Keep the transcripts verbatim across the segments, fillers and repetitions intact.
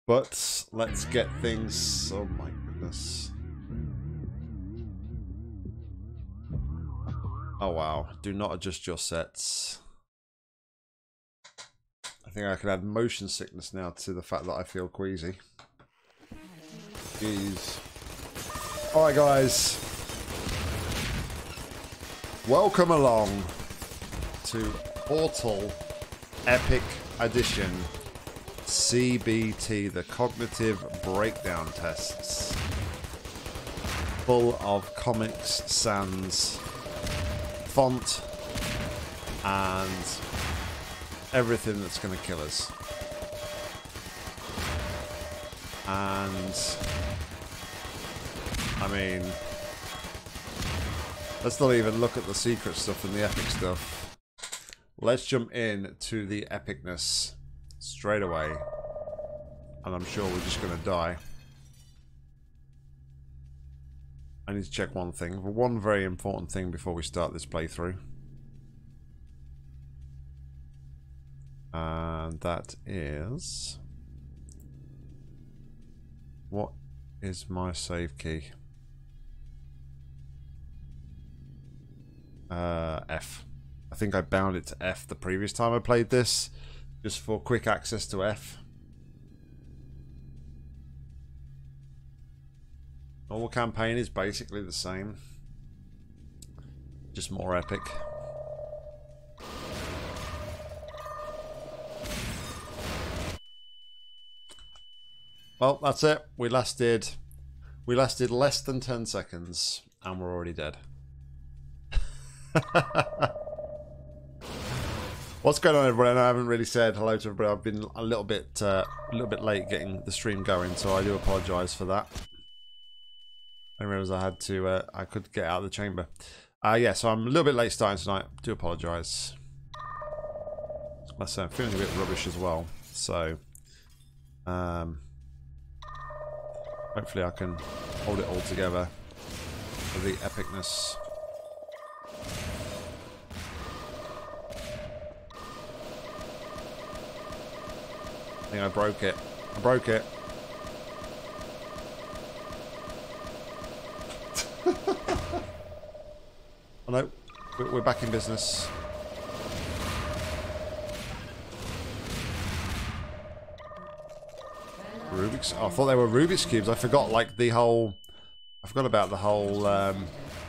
But let's get things... Oh my goodness. Oh wow. Do not adjust your sets. I think I can add motion sickness now to the fact that I feel queasy. Jeez. Alright guys. Welcome along to Portal Epic Edition C B T, the Cognitive Breakdown Tests. Full of Comics Sans font and everything that's going to kill us. And I mean, let's not even look at the secret stuff and the epic stuff. Let's jump in to the epicness straight away. And I'm sure we're just going to die. I need to check one thing. One very important thing before we start this playthrough. And that is... What is my save key? Uh, F. I think I bound it to F the previous time I played this, just for quick access to F. Normal campaign is basically the same, just more epic. Well, that's it. We lasted, we lasted less than ten seconds, and we're already dead. What's going on, everyone? I haven't really said hello to everybody. I've been a little bit, uh, a little bit late getting the stream going, so I do apologise for that. I realised I had to, uh, I could get out of the chamber. Uh, yeah, so I'm a little bit late starting tonight. Do apologise. Like I say, I'm feeling a bit rubbish as well, so um, hopefully I can hold it all together for the epicness. I think I broke it. I broke it. Oh no, we're back in business. Rubik's. Oh, I thought they were Rubik's cubes. I forgot, like the whole. I forgot about the whole. Um,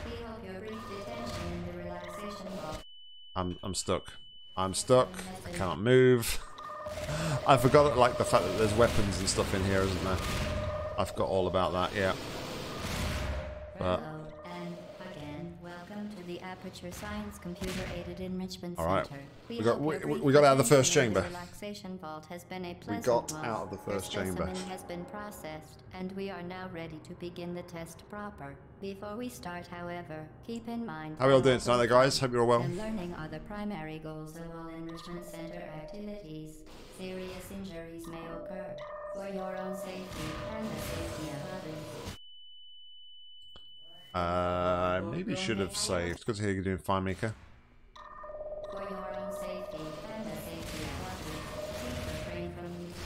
I'm I'm stuck. I'm stuck. I cannot move. I forgot, like, the fact that there's weapons and stuff in here, isn't there? I forgot all about that. Yeah. But. Hello, and again, welcome to the Aperture Science Computer Aided Enrichment All right. Center. We got we, we got out of the first chamber. The relaxation vault has been a We pleasant got one. out of the first Your chamber. specimen has been processed, and we are now ready to begin the test proper. Before we start, however, keep in mind. How are we all doing tonight, there, guys? Hope you're all well. And learning are the primary goals of all Enrichment Center activities. Serious injuries may occur. For your own safety and the safety of others. Uh, maybe should have saved. Good to hear you're doing fine, Mika. For your own safety and the safety of others, please refrain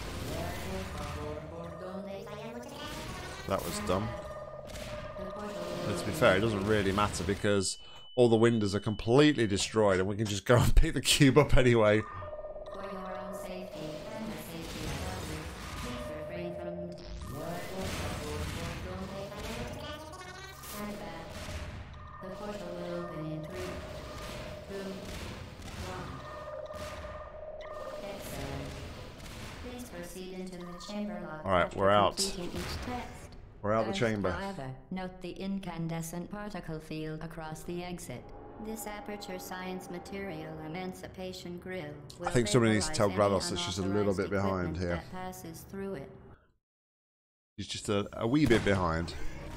from That was dumb. But to be fair, it doesn't really matter because all the windows are completely destroyed and we can just go and pick the cube up anyway. For your own safety and the safety of others, please refrain from stand back. The portal will open in three, two, one. Excellent. Please proceed into the chamber lock. All right, after we're out. completing each test. We're out the First, chamber. However, note the incandescent particle field across the exit. This Aperture Science Material Emancipation Grill will I think somebody needs to tell vaporize GLaDOS any that she's a little bit unauthorized behind equipment here. that passes through it. She's just a, a wee bit behind.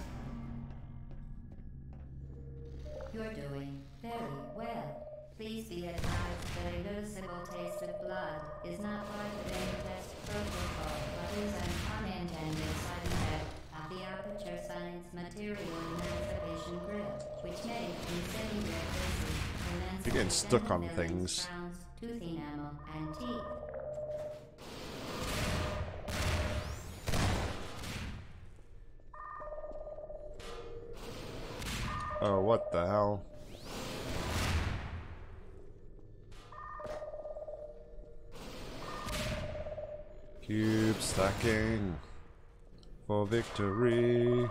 You're doing very well. Please be advised that a noticeable taste of blood is not part of any test protocol, but is an unintended side effect of the Aperture Science Material Emancipation Grill, which may, in semi-rare cases, emancipate You're getting stuck on dental things. crowns, tooth enamel, and teeth. Oh, what the hell? Cube stacking for victory.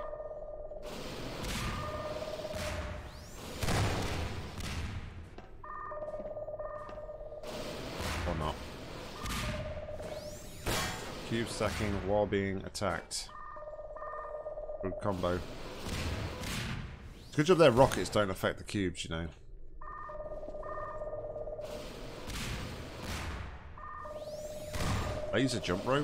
Or not. Cube stacking while being attacked. Good combo. Good job their rockets don't affect the cubes, you know. I use a jump rope.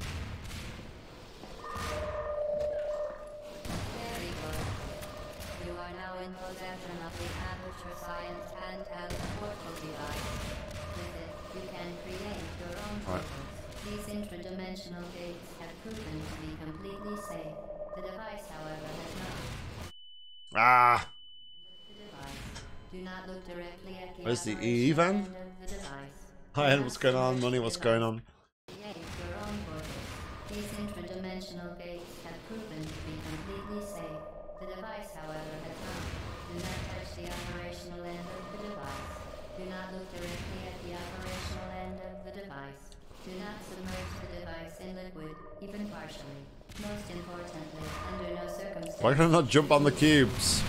Very good. You are now in possession of the Amateur Science handheld portal device. With it, you can create your own Right. portals. These intradimensional gates have proven to be completely safe. The device, however, has not. Ah! The device. Do not look directly at the Where's the operational E van? end of the device. Hi, Ed, what's going on? Money, what's going on? Create your own portals. These intradimensional gates have proven to be completely safe. The device, however, has not. Do not touch the operational end of the device. Do not look directly at the operational end of the device. Do not submerge the device in liquid, even partially. Most importantly, under no circumstances. Why can I not jump on the cubes?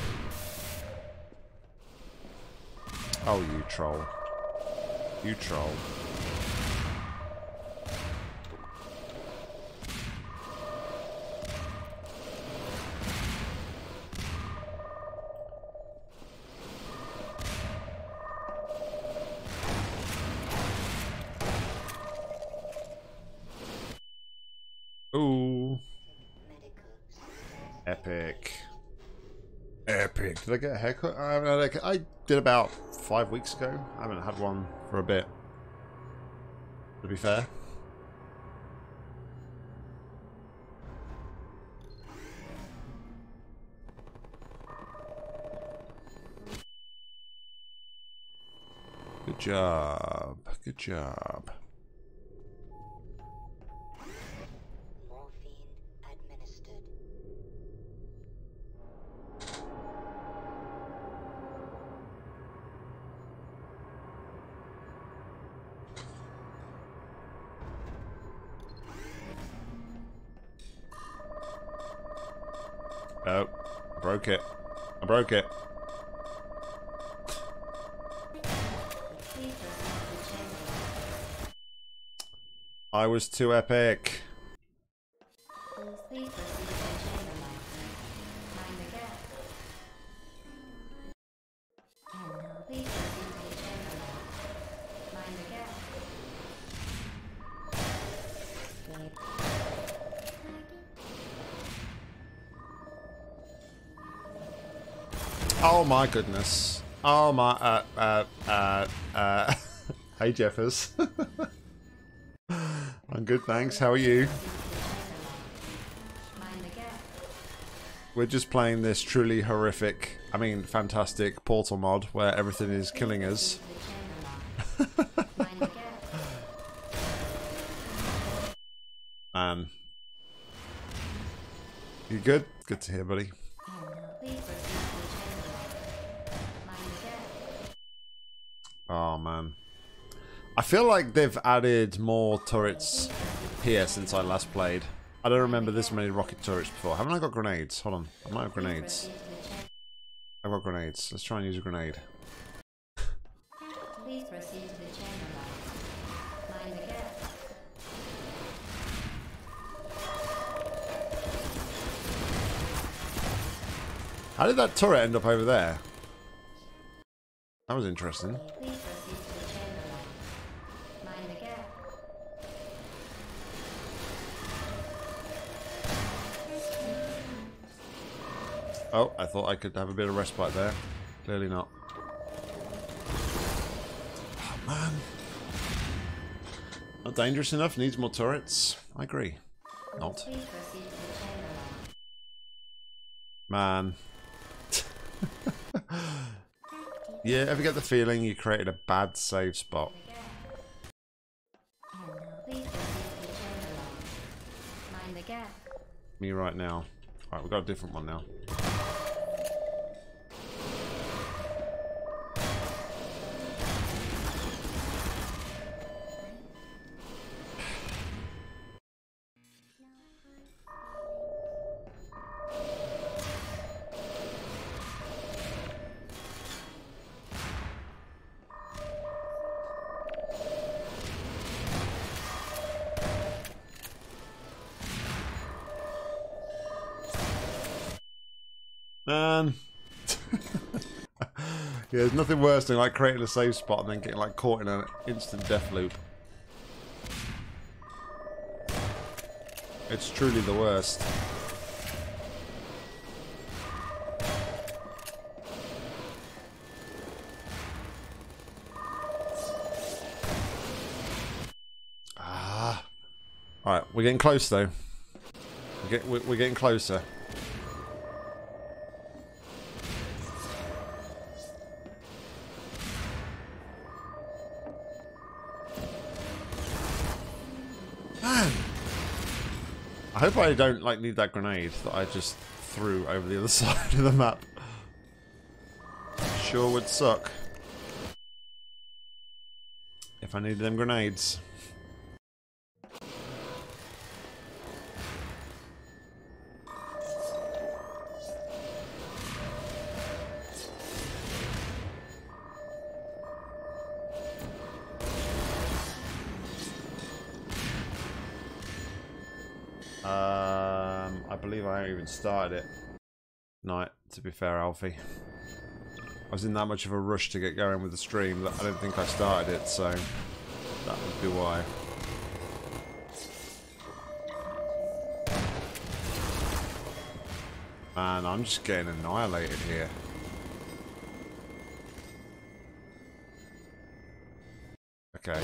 Oh, you troll. You troll. Ooh. Epic. Epic. Did I get a haircut? I haven't had a haircut. I did about five weeks ago. I haven't had one for a bit. To be fair. Good job. Good job. Morphine administered. Oh, I broke it. I broke it. Please proceed to the chamber. I was too epic. Please proceed to the chamber license. Mind the gap. And now please proceed to the chamber license. Mind the gap. Wait. Oh my goodness. Oh my, uh, uh, uh, uh. Hey Jeffers. I'm good, thanks. How are you? Mind the gap. We're just playing this truly horrific, I mean fantastic portal mod where everything is killing us. Mind the gap. Man. You good? Good to hear, buddy. And now please proceed to the chamber license. Mind the gap. Oh man. I feel like they've added more turrets here since I last played. I don't remember this many rocket turrets before. Haven't I got grenades? Hold on. I might have grenades. Proceed to the chamber. I've got grenades. Let's try and use a grenade. Please proceed to the chamber license. Mind the gap. How did that turret end up over there? That was interesting. Please proceed to the chamber license. Mind the gap. Oh, I thought I could have a bit of respite there. Clearly not. Oh, man. Not dangerous enough, needs more turrets. I agree. Not. Please proceed to the chamber license. Man. Yeah, ever get the feeling you created a bad save spot? And now please proceed to the chamber license. Mind the gap. Me right now. Alright, we've got a different one now. Man. Yeah, there's nothing worse than like creating a safe spot and then getting like caught in an instant death loop. It's truly the worst. Ah. Alright, we're getting close though. We're, get, we're, we're getting closer. Man! I hope I don't like need that grenade that I just threw over the other side of the map. Sure would suck if I needed them grenades. Um, I believe I haven't even started it. No, to be fair, Alfie. I was in that much of a rush to get going with the stream that I don't think I started it, so that would be why. Man, I'm just getting annihilated here. Okay.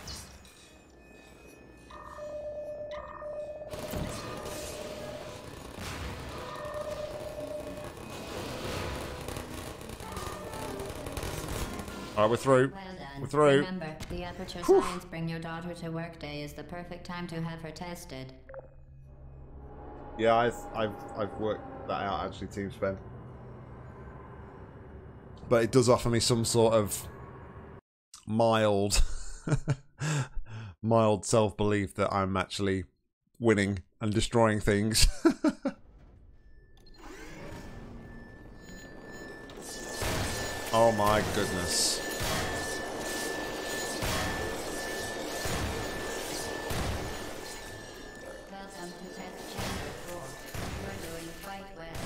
Alright, we're through. Well done. We're through. Remember, the Aperture Whew. Science Bring Your Daughter to Work Day is the perfect time to have her tested. Yeah, I've, I've, I've worked that out actually, Team Spend. But it does offer me some sort of mild, mild self-belief that I'm actually winning and destroying things. Oh my goodness. Welcome to Test Chamber four. You're doing quite well.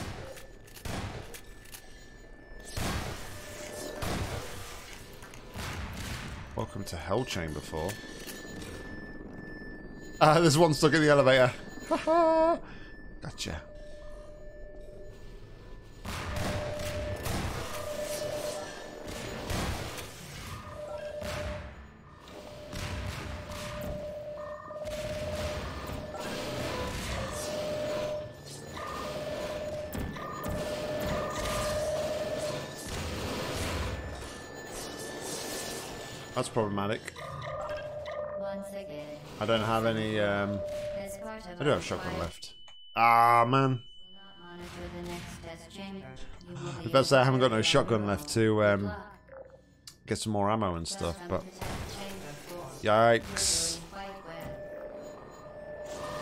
Welcome to Hell Chamber four. Ah, there's one stuck in the elevator. Haha. Gotcha. That's problematic. Once again, I don't have any, um... as part of I do our have shotgun quiet- left. Ah, man. will not monitor the next test chamber. You will I be was about to say I haven't got no entirely shotgun on left your to, own. um... Good luck. get some more ammo and stuff, Welcome but... to Test Chamber four. Yikes. You're doing quite well.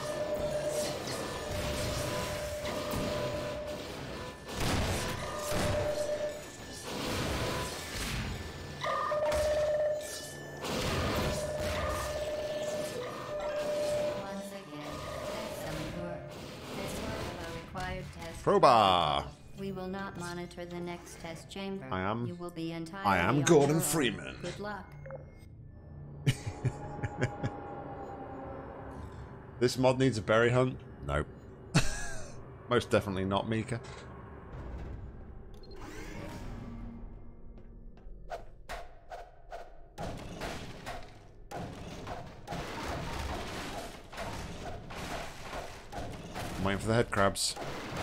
Once again, excellent work. As part of our required test Crowbar. we will not monitor the next test chamber. I am- You will be entirely I am on Gordon your own. Freeman. Good luck. This mod needs a berry hunt? Nope. Most definitely not, Mika. I'm waiting for the head crabs.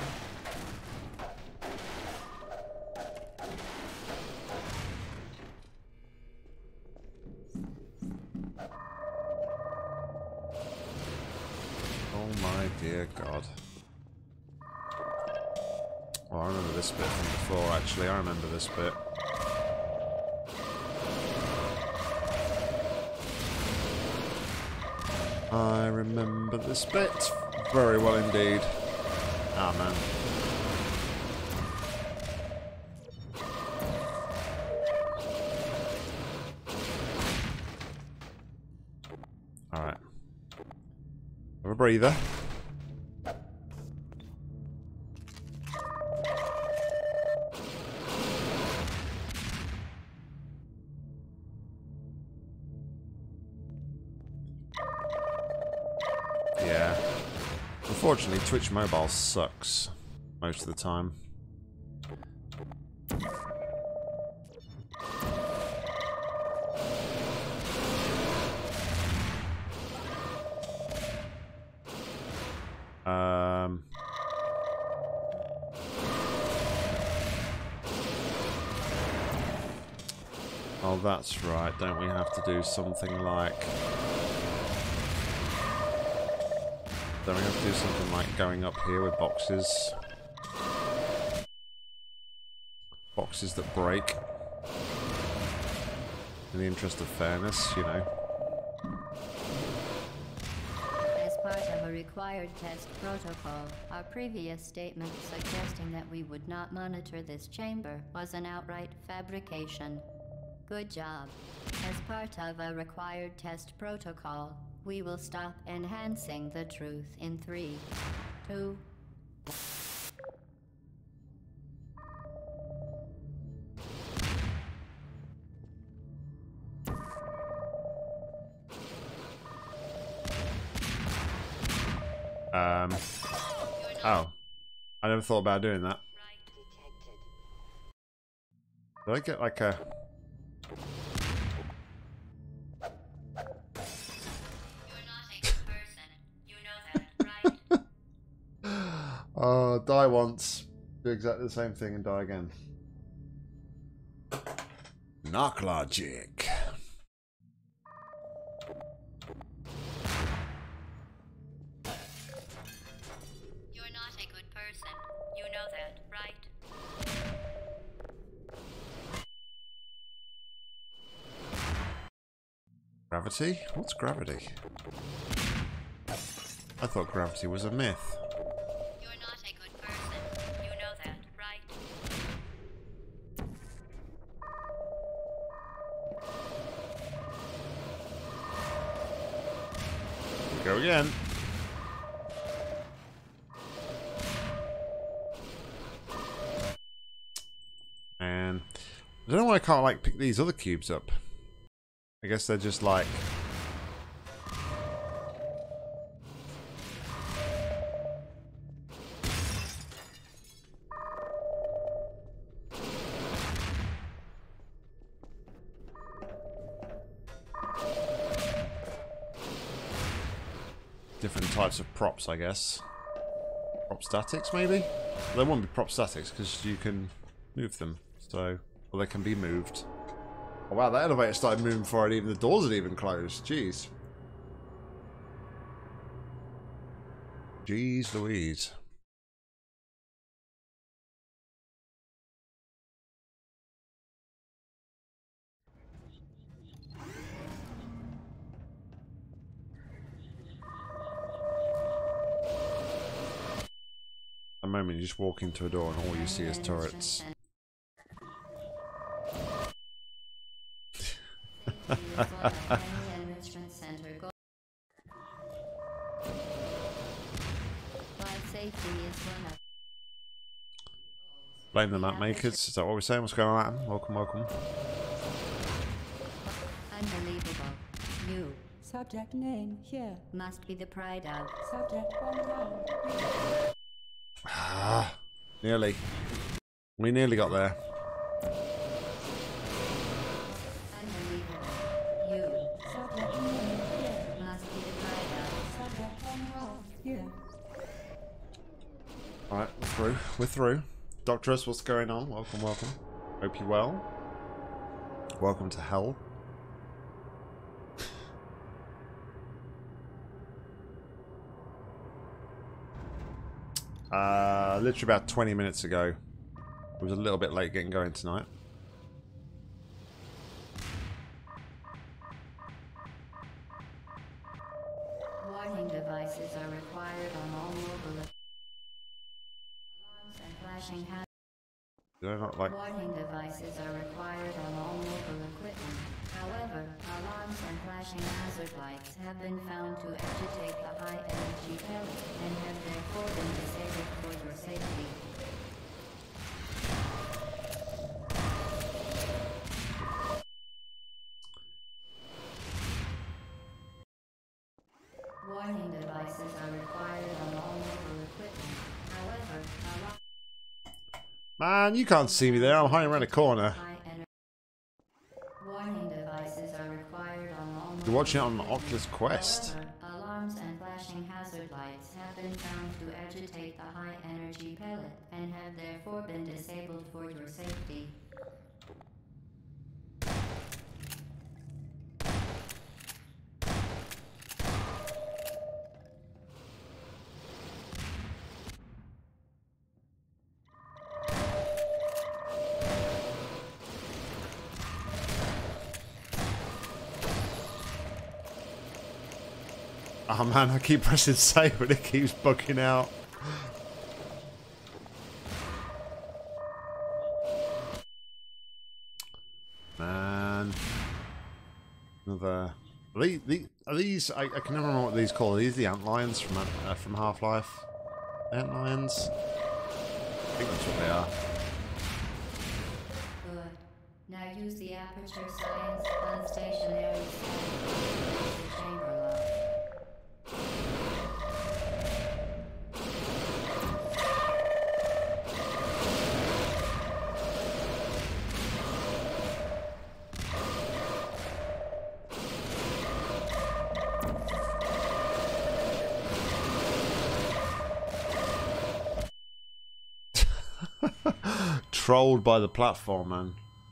Oh my dear God. Oh, I remember this bit from before, actually. I remember this bit. I remember this bit very well indeed. Ah, man. Alright. Have a breather. Yeah. Unfortunately, Twitch Mobile sucks most of the time. Um... Oh, that's right. Don't we have to do something like... Don't we have to do something like going up here with boxes? Boxes that break. In the interest of fairness, you know. As part of a required test protocol, our previous statement suggesting that we would not monitor this chamber was an outright fabrication. Good job. As part of a required test protocol, we will stop enhancing the truth in three, two... Um... Oh. I never thought about doing that. Did I get like a... Oh, die once, do exactly the same thing and die again. Nock logic. You're not a good person. You know that, right? Gravity? What's gravity? I thought gravity was a myth. Go again. And I don't know why I can't like pick these other cubes up. I guess they're just like different types of props, I guess. Prop statics, maybe? They won't be prop statics because you can move them. So, well, they can be moved. Oh, wow, that elevator started moving before even the doors had even closed. Jeez. Jeez Louise. At the moment, you just walk into a door and all you see is turrets. Blame the map makers. Is that what we're saying? What's going on, Adam? Welcome, welcome. Unbelievable. You. Subject name here. Must be the pride of. Subject hometown. Ah, nearly. We nearly got there. Unbelievable. You. Subject name here. Must be the pride of. Subject hometown here. Alright, we're through. We're through. Doctorus, what's going on? Welcome, welcome. Hope you're well. Welcome to hell. Uh, literally about twenty minutes ago. It was a little bit late getting going tonight. Warning devices are required on all mobile alarms and flashing hazards. Did I not like... Warning devices are required on all mobile equipment. However, alarms and flashing hazard lights have been found to agitate the high energy pellet and have therefore been disabled for your safety. Warning devices devices are required on all mobile equipment. However, alarm Man, you can't see me there. I'm hiding around a corner. high ener- warning devices are required on all You're mobile watching it on equipment. Oculus Quest. However, alarms and flashing hazard lights have been found to agitate the high energy pellet and have therefore been disabled for your safety. Oh man, I keep pressing save but it keeps bugging out. Man. Another... Are these, these, are these I, I can never remember what these call. Are these the antlions from, uh, from Half-Life? Antlions? I think that's what they are. Good. Now use the aperture science unstationary scanner to close the chamber lock. Trolled by the platform, man.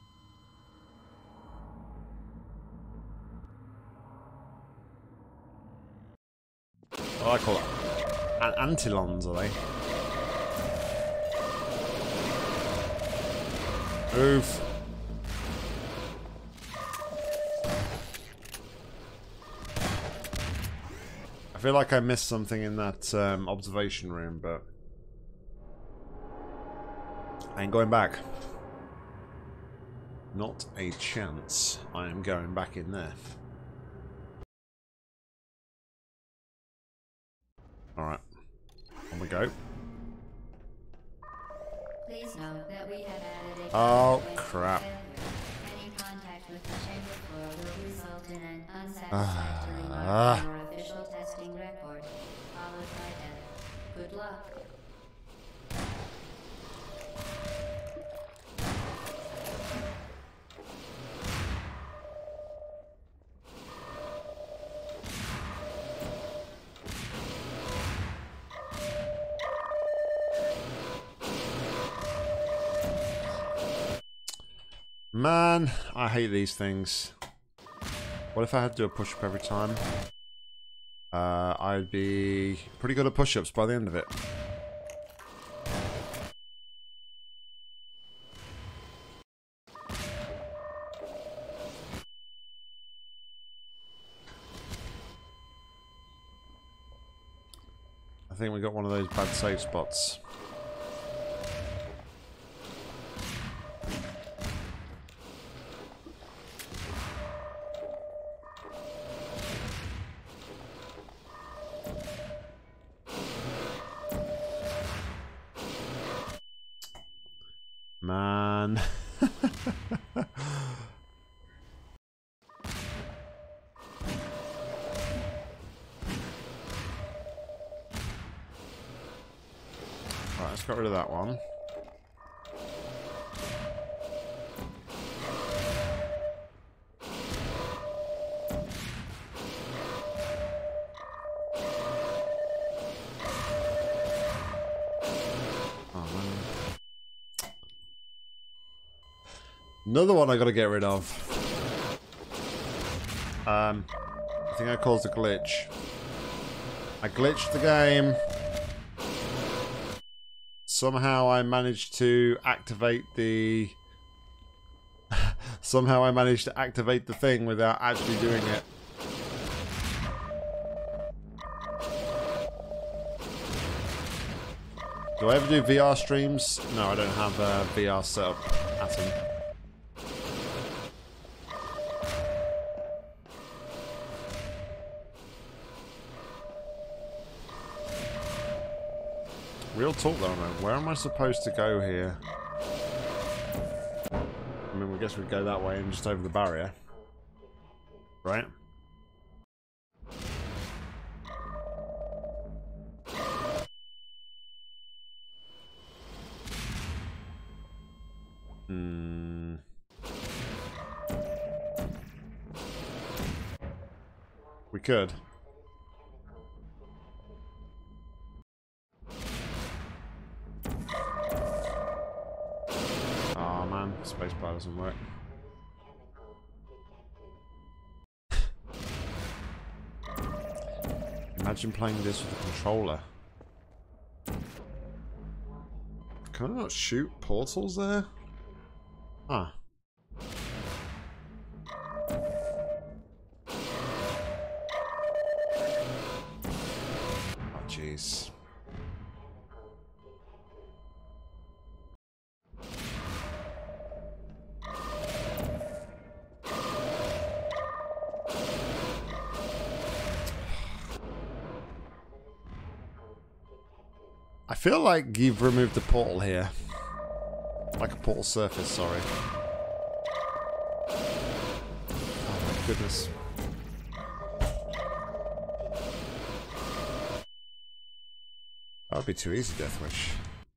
Oh, I call it An Antilons, are they? Move. I feel like I missed something in that um, observation room, but I ain't going back. Not a chance. I am going back in there. Alright. On we go. Please note that we have added a Oh, consequence of crap. failure. Any contact with the chamber floor will result in an unsatisfactory mark on your official testing record, followed by death. Good luck. Man, I hate these things. What if I had to do a push-up every time? Uh, I'd be pretty good at push-ups by the end of it. I think we got one of those bad save spots. Man. Right, let's get rid of that one. Oh, man. Another one I gotta get rid of. Um, I think I caused a glitch. I glitched the game. Somehow I managed to activate the... Somehow I managed to activate the thing without actually doing it. Do I ever do V R streams? No, I don't have a V R set up at all. Real talk though, man. Where am I supposed to go here? I mean, we guess we'd go that way and just over the barrier. Right? Hmm. We could. Oh man, spacebar doesn't work. Imagine playing this with a controller. Can I not shoot portals there? Ah. Oh jeez. I feel like you've removed the portal here. Like a portal surface, sorry. Oh my goodness. That would be too easy, Deathwish.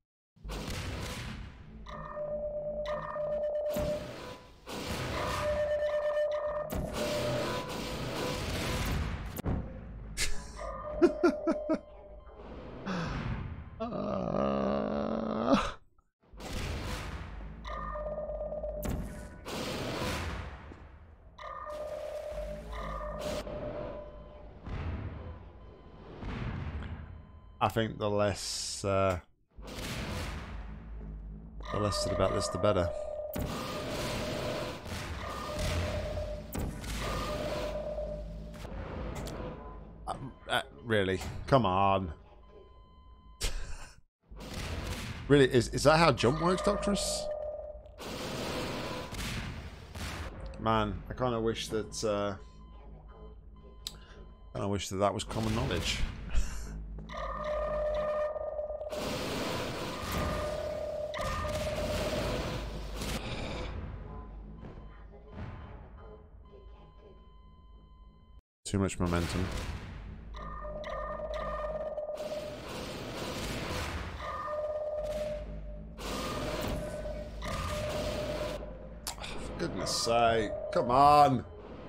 I think the less, uh, the less said about this, the better. Uh, uh, really? Come on. Really? Is is that how jump works, Doctorus? Man, I kind of wish that. Uh, I kind of wish that that was common knowledge. Too much momentum. Oh, for goodness sake, come on.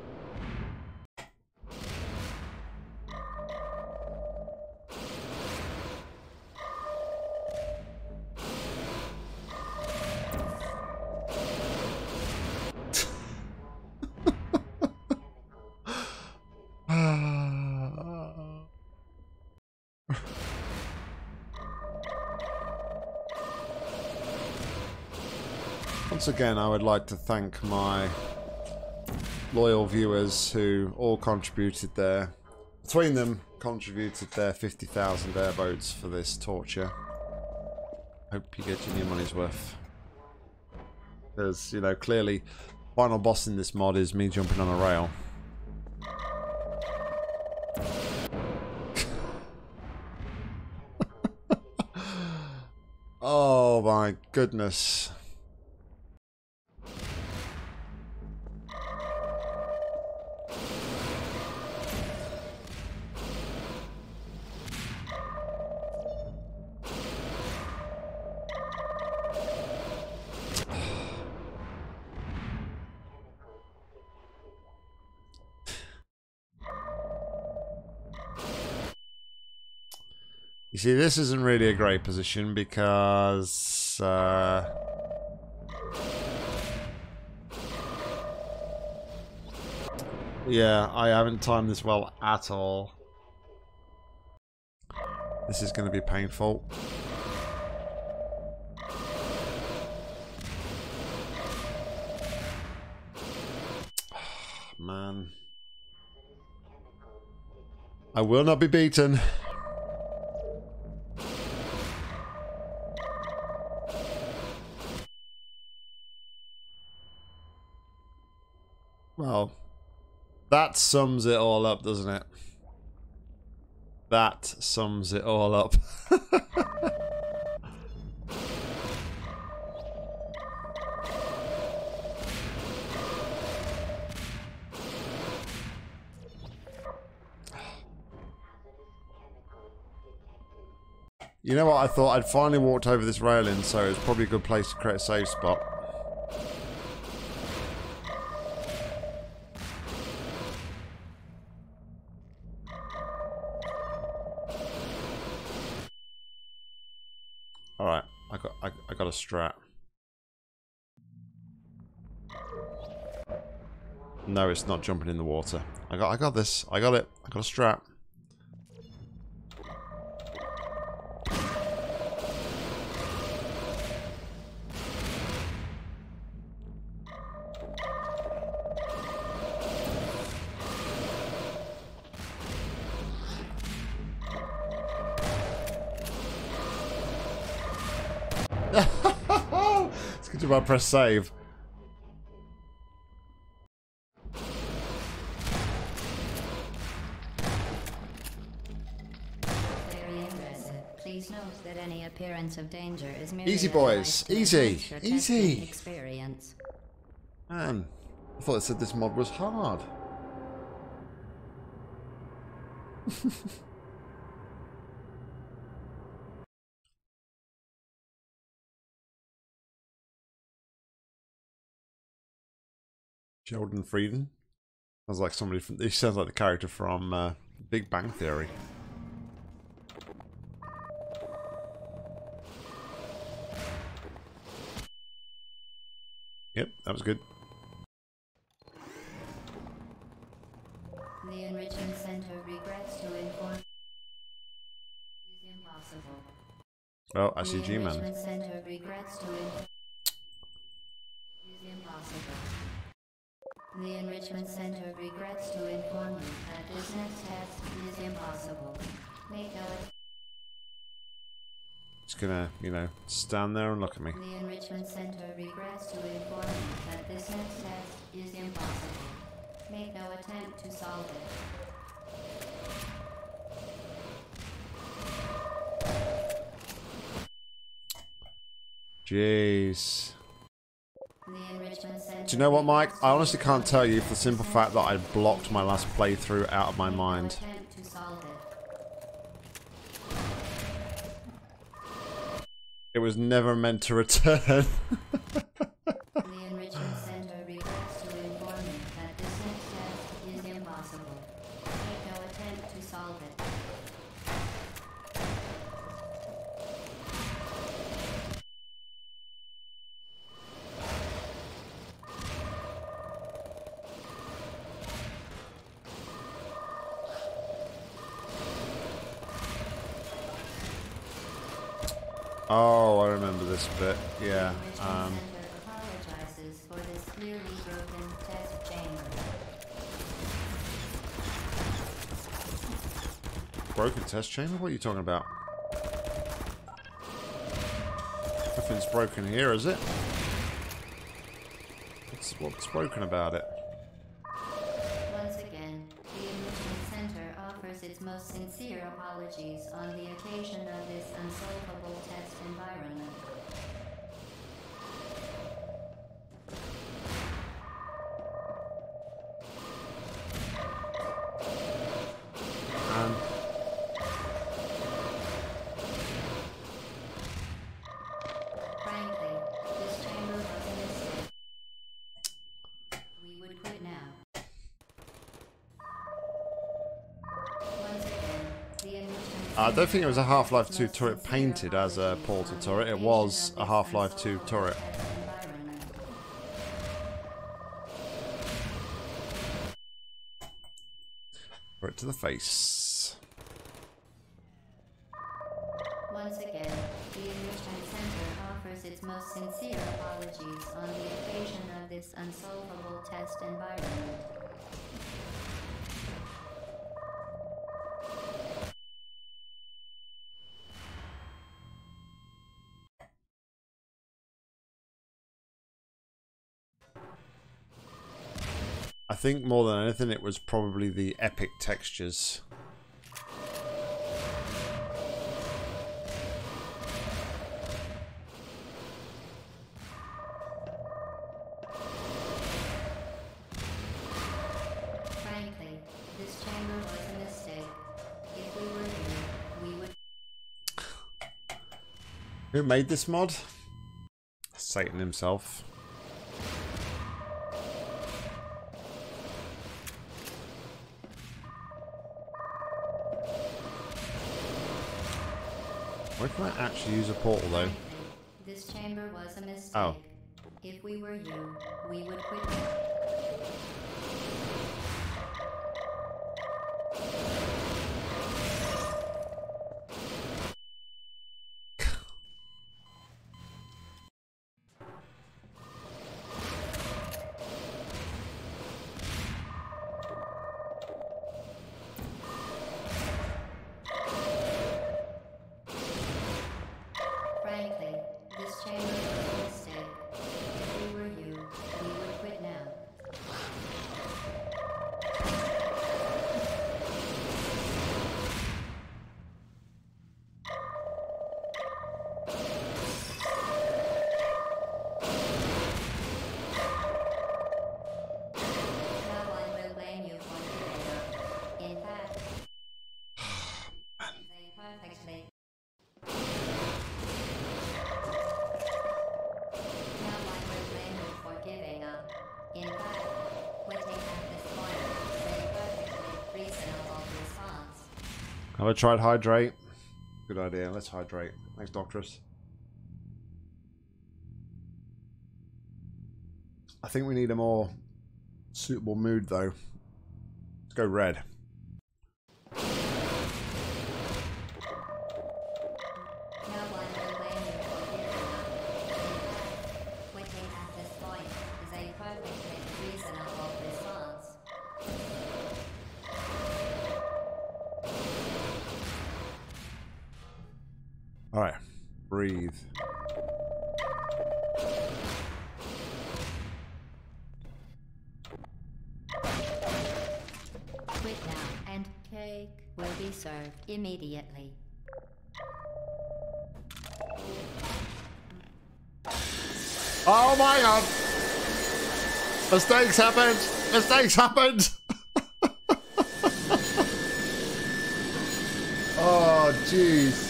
Once again, I would like to thank my loyal viewers who all contributed their, between them, contributed their fifty thousand airboats for this torture. Hope you get your money's worth. Because, you know, clearly, final boss in this mod is me jumping on a rail. Oh my goodness. You see, this isn't really a great position because uh, yeah, I haven't timed this well at all. This is going to be painful. Oh, man, I will not be beaten. Well, that sums it all up, doesn't it? That sums it all up. You know what? I thought I'd finally walked over this railing, so it's probably a good place to create a save spot. All right, I got I, I got a strat. No, it's not jumping in the water. I got I got this. I got it. I got a strat. It's good to I press save. Very impressive. Please note that any appearance of danger is merely Easy, a boys. device to Easy. enhance your Easy. testing experience. Man, I thought it said this mod was hard. Sheldon Frieden. Sounds like somebody from. He sounds like the character from uh, Big Bang Theory. Yep, that was good. The Enrichment Center regrets to inform is impossible. Oh, I see The G-Man. Enrichment Center regrets to inform is impossible. The Enrichment Center regrets to inform you that this next test is impossible. Make no attempt. Just gonna, you know, stand there and look at me. The Enrichment Center regrets to inform you that this next test is impossible. Make no attempt to solve it. Jeez. The Enrichment Center Do you know what, Mike? regrets I to honestly can't tell you for the simple fact that I blocked my last playthrough out of my make no mind. attempt to solve it. It was never meant to return. The Enrichment Center regrets to inform you that this next test is impossible. Make no attempt to solve it. Oh, I remember this bit. Yeah. The Um, Enrichment Center apologizes for this clearly broken test chamber. broken test chamber? What are you talking about? Nothing's broken here, is it? What's, what's broken about it? Once again, the Enrichment Center offers its most sincere apologies on the occasion of this unsolvable test environment. Um, Frankly, this chamber was a mistake. We would quit now. Once again, the Enrichment I don't think it was a Center Half-Life offers two its turret most sincere painted as a apologies portal on the turret. It occasion was of a this Half-Life two unsolvable turret. test environment. Right to the face. Once again, the Enrichment Center offers its most sincere apologies on the occasion of this unsolvable test environment. I think more than anything, it was probably the epic textures. Frankly, this chamber was a mistake. If we were here, we would. Who made this mod? Satan himself. Where can I actually use a portal though? This chamber was a mistake. Oh. If we were you, we would quit. Frankly, this chamber was a mistake. If we were you, we would quit now. No one will blame you for giving up. In fact, they perfectly. No one will blame you for giving up. In fact, quitting at this point is a perfectly reasonable response. Have I tried hydrate? Good idea. Let's hydrate. Thanks, Doctress. I think we need a more suitable mood, though. Let's go red. No one will blame you for giving up. In fact, quitting at this point is a perfectly reasonable response. All right. Breathe. Quit now, and cake will be served immediately. Oh my god! Mistakes happened! Mistakes happened! Oh, jeez.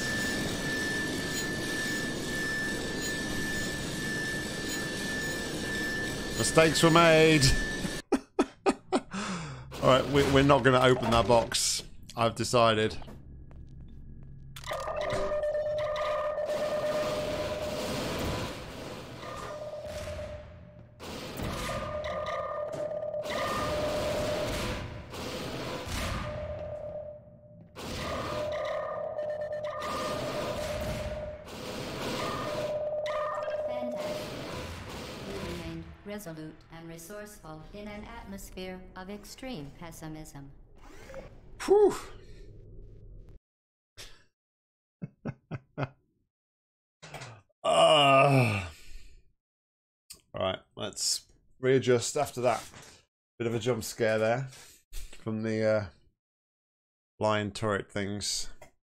Mistakes were made. Alright, we, we're not going to open that box. I've decided. Fantastic. You remained resolute and resourceful in an atmosphere of extreme pessimism. Whew. uh. Alright, let's readjust after that. Bit of a jump scare there from the uh, flying turret things.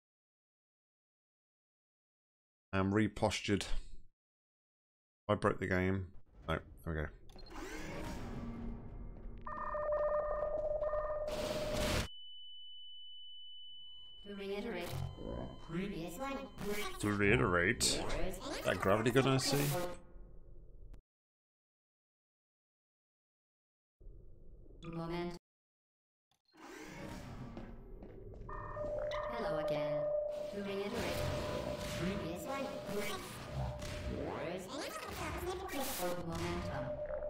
I'm repostured. I broke the game. No, there we go. To reiterate, previous one. To reiterate, that gravity gun I see. Moment. Hello again. To reiterate, previous one. Momentum.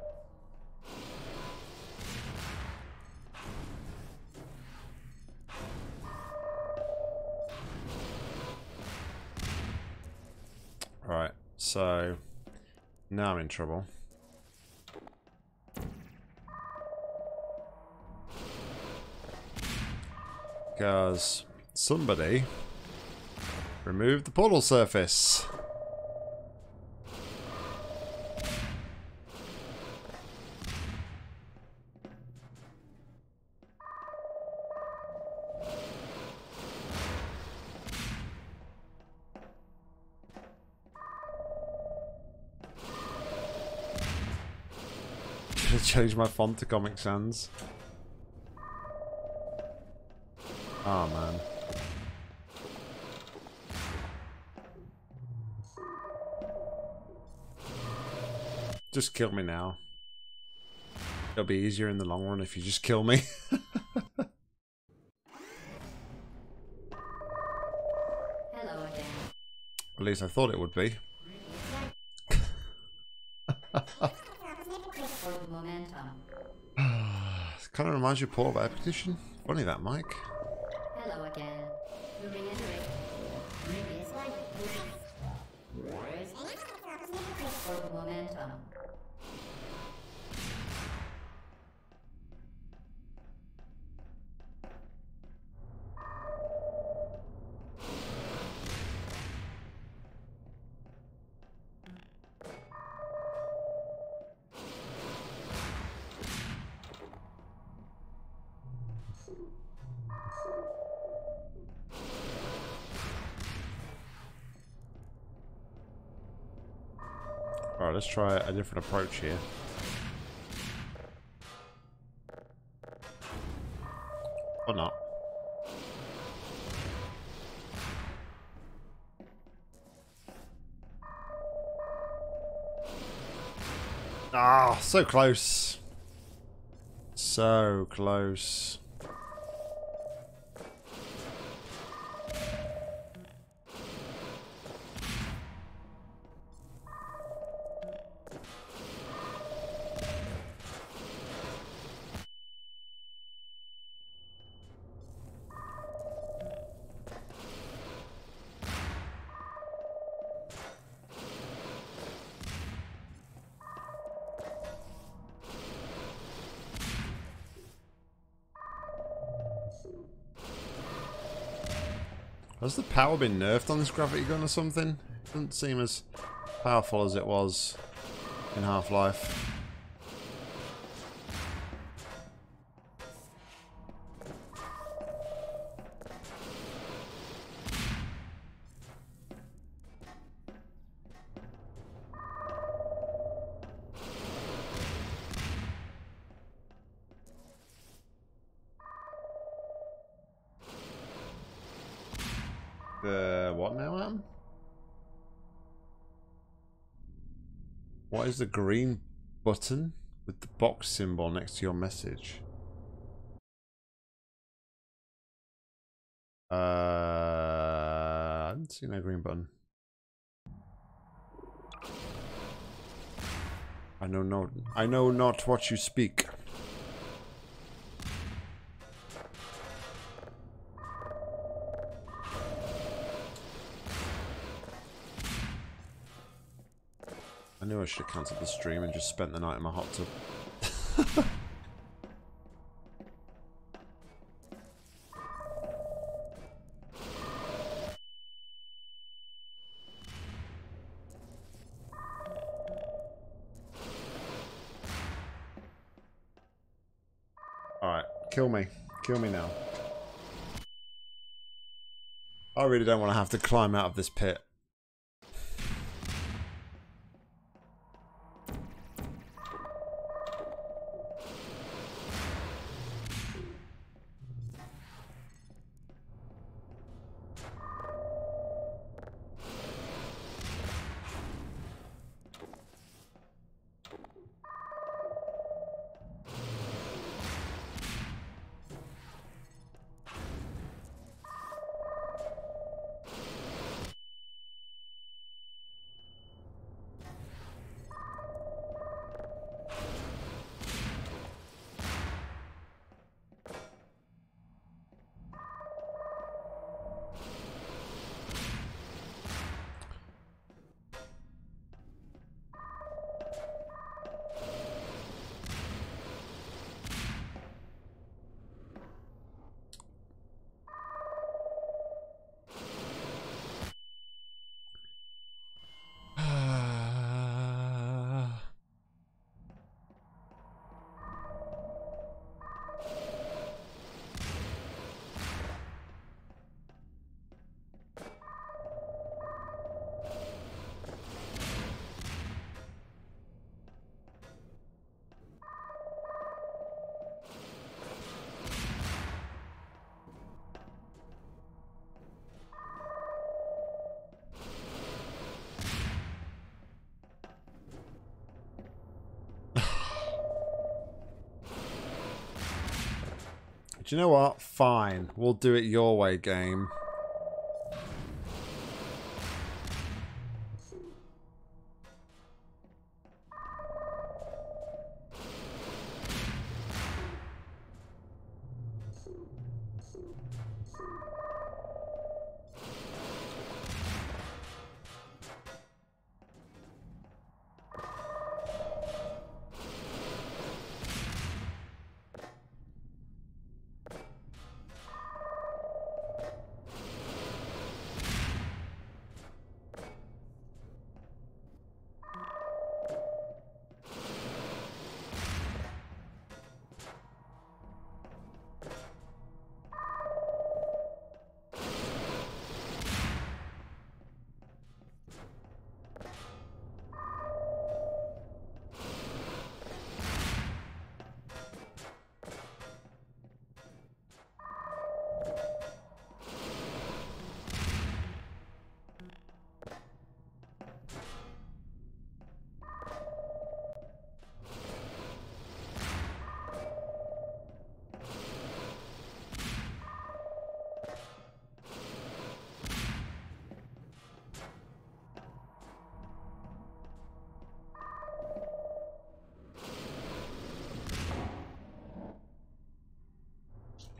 Alright, so now I'm in trouble. Because somebody removed the portal surface. Should change my font to Comic Sans. Oh man. Just kill me now. It'll be easier in the long run if you just kill me. Hello again. At least I thought it would be. Momentum. It kind of reminds you of Port of Expedition. Funny that, Mike. Hello again. To reiterate, previous life. Momentum. Alright, let's try a different approach here. Or not. Ah, so close. So close. Has the power been nerfed on this gravity gun or something? It doesn't seem as powerful as it was in Half-Life. The what now, Adam? What is the green button with the box symbol next to your message? Uh, I didn't see no green button. I know no. I know not what you speak. I knew I should have cancelled the stream and just spent the night in my hot tub. Alright, kill me. Kill me now. I really don't want to have to climb out of this pit. Do you know what? Fine. We'll do it your way, game.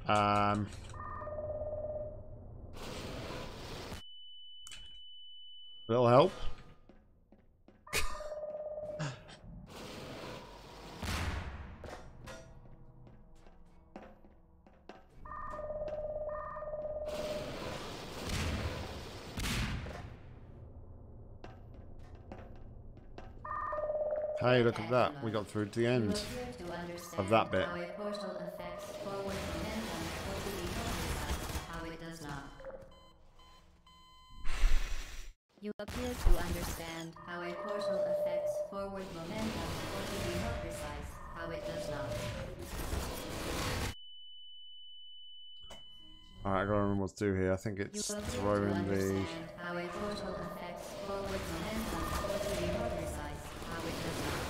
Um, little help. Hey, look at that. We got through to the end of that bit. How a portal affects forward momentum, or to be notified how it does not. You appear to understand how a portal affects forward momentum, or to be more precise, how it does not. Alright, I gotta remember what to do here. I think it's throwing the... how a portal affects forward momentum, or to be more precise, how it does not.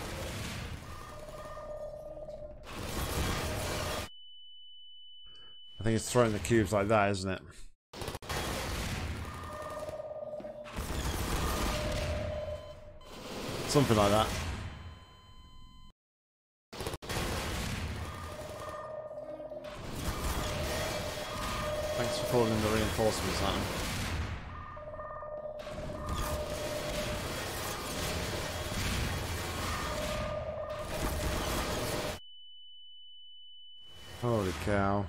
I think it's throwing the cubes like that, isn't it? Something like that. Thanks for calling in the reinforcements, Adam. Holy cow.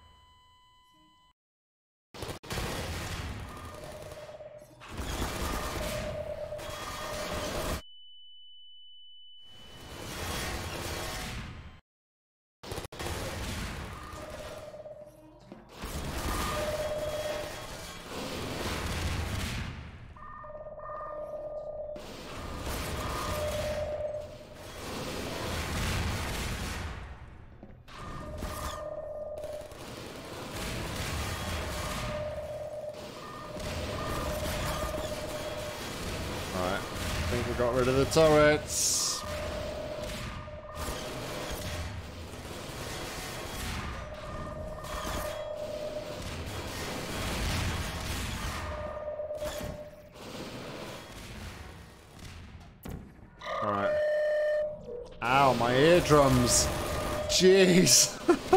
Got rid of the turrets. All right. Ow, my eardrums. Jeez.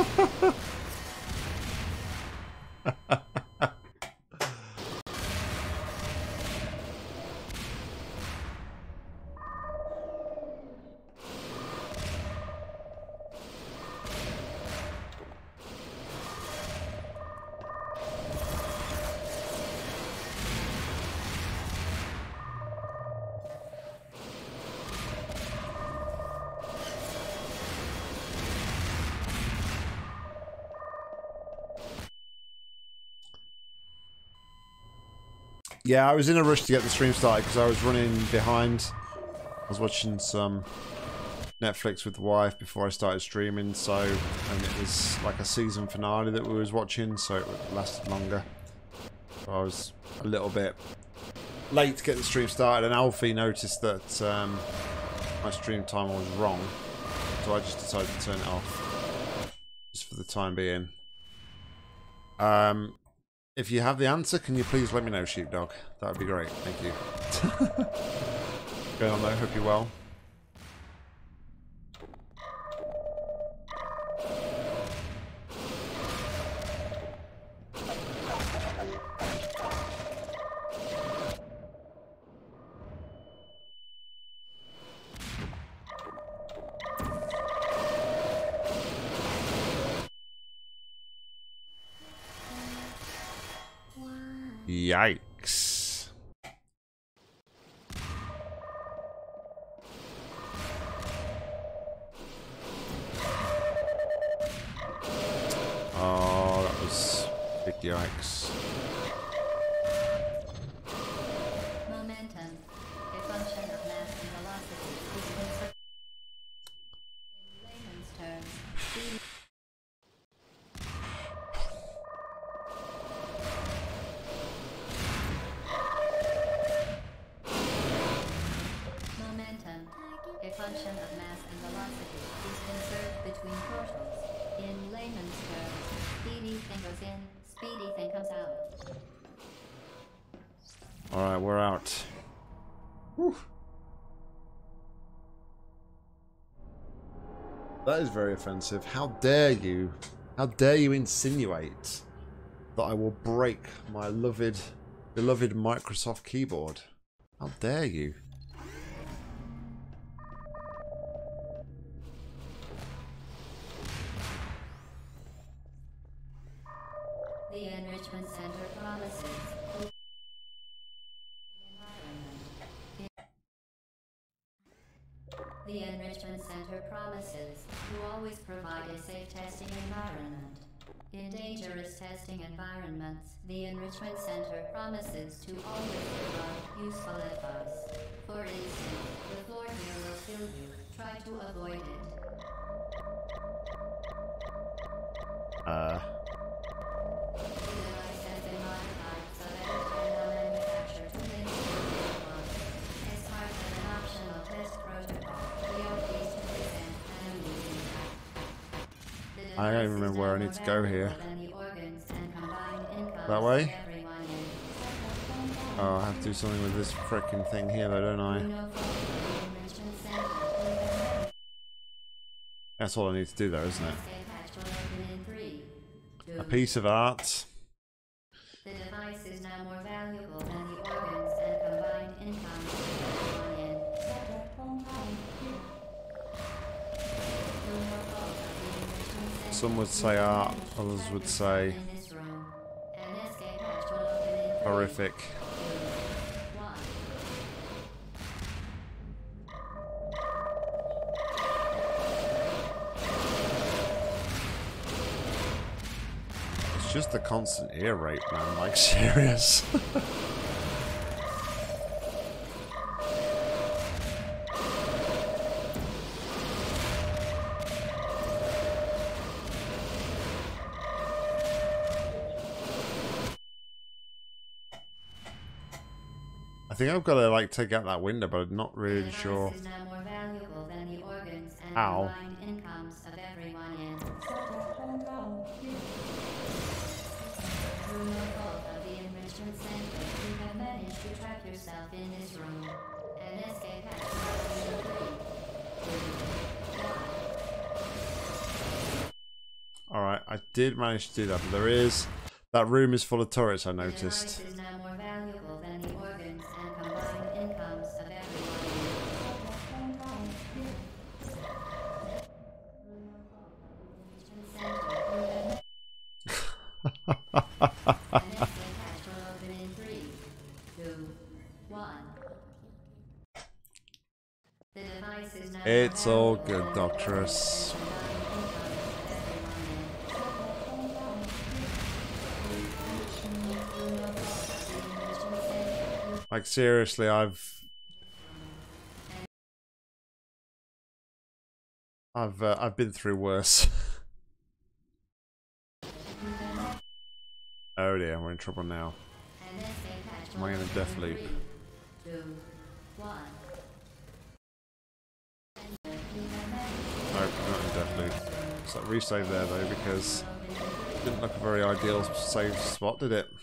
Yeah, I was in a rush to get the stream started because I was running behind. I was watching some Netflix with the wife before I started streaming, so, and it was like a season finale that we was watching, so it lasted longer. So I was a little bit late to get the stream started, and Alfie noticed that um, my stream timer was wrong, so I just decided to turn it off, just for the time being. Um... If you have the answer, can you please let me know, Sheepdog? That would be great. Thank you. Going on there, hope you're well. Yikes. Oh, that was big yikes. Momentum, a function of mass and velocity, is in layman's terms, speed. Momentum, a function of mass and velocity, is conserved between portals. In layman's terms, speedy thing goes in, speedy thing comes out. Alright, we're out. Whew. That is very offensive. How dare you How dare you insinuate that I will break my loved, beloved Microsoft keyboard? How dare you? The Enrichment Center promises The Enrichment Center promises to always provide a safe testing environment. In dangerous testing environments, the Enrichment Center promises to always provide useful advice. For instance, the floor here will kill you. Try to avoid it. Uh. The device has been modified so that it cannot manufacture too many things at once. As part of an optional test protocol, we are pleased to present an amusing fact. I don't even remember where I need to go here. That way? Oh, I have to do something with this frickin' thing here though, don't I? That's all I need to do though, isn't it? A piece of art. The device is now more valuable than the organs and combined incomes of everyone in. Some would say art, others would say horrific. It's just the constant ear rape, man, like serious. I think I've got to like take out that window, but I'm not really sure how. Alright, I did manage to do that, but there is... That room is full of turrets, I noticed. It's all good, Doctoress. Like seriously, I've I've uh, I've been through worse. Oh dear, we're in trouble now. Am I in a death loop? Nope, not in death loop. So resave there though, because it didn't look a very ideal save spot, did it?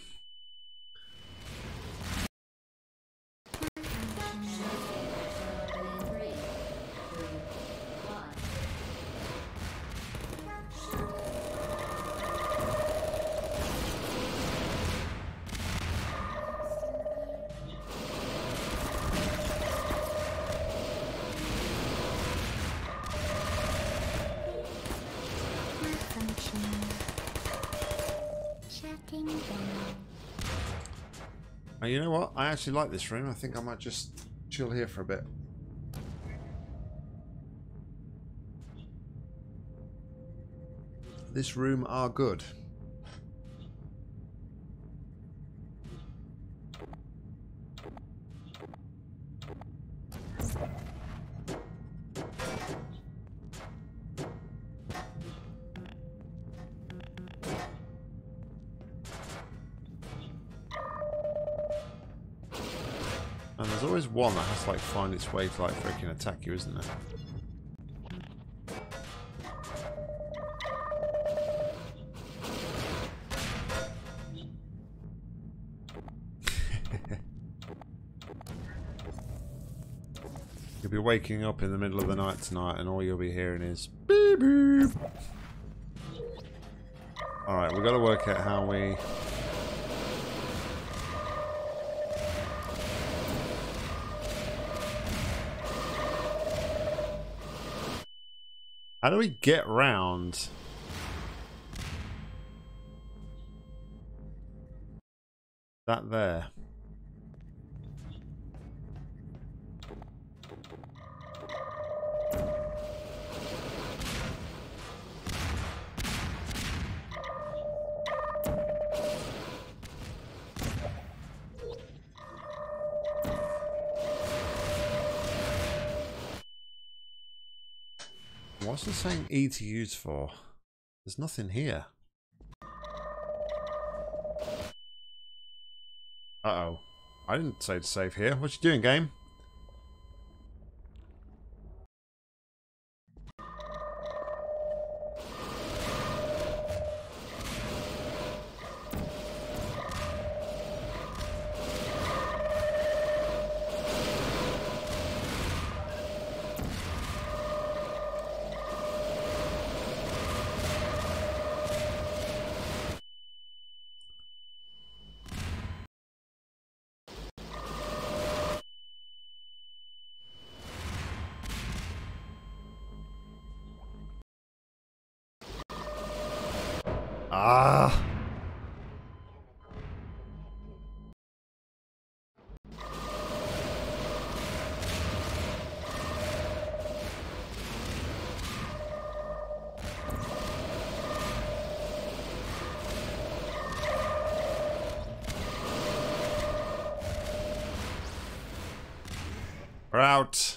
Oh, you know what? I actually like this room. I think I might just chill here for a bit. This room are good. And there's always one that has to like find its way to like freaking attack you, isn't there? You'll be waking up in the middle of the night tonight and all you'll be hearing is beep beep. Alright, we've got to work out how we... How do we get round? That there. What's it saying E to use for? There's nothing here. Uh-oh. I didn't say to save here. What you doing, game? Ah. We're out.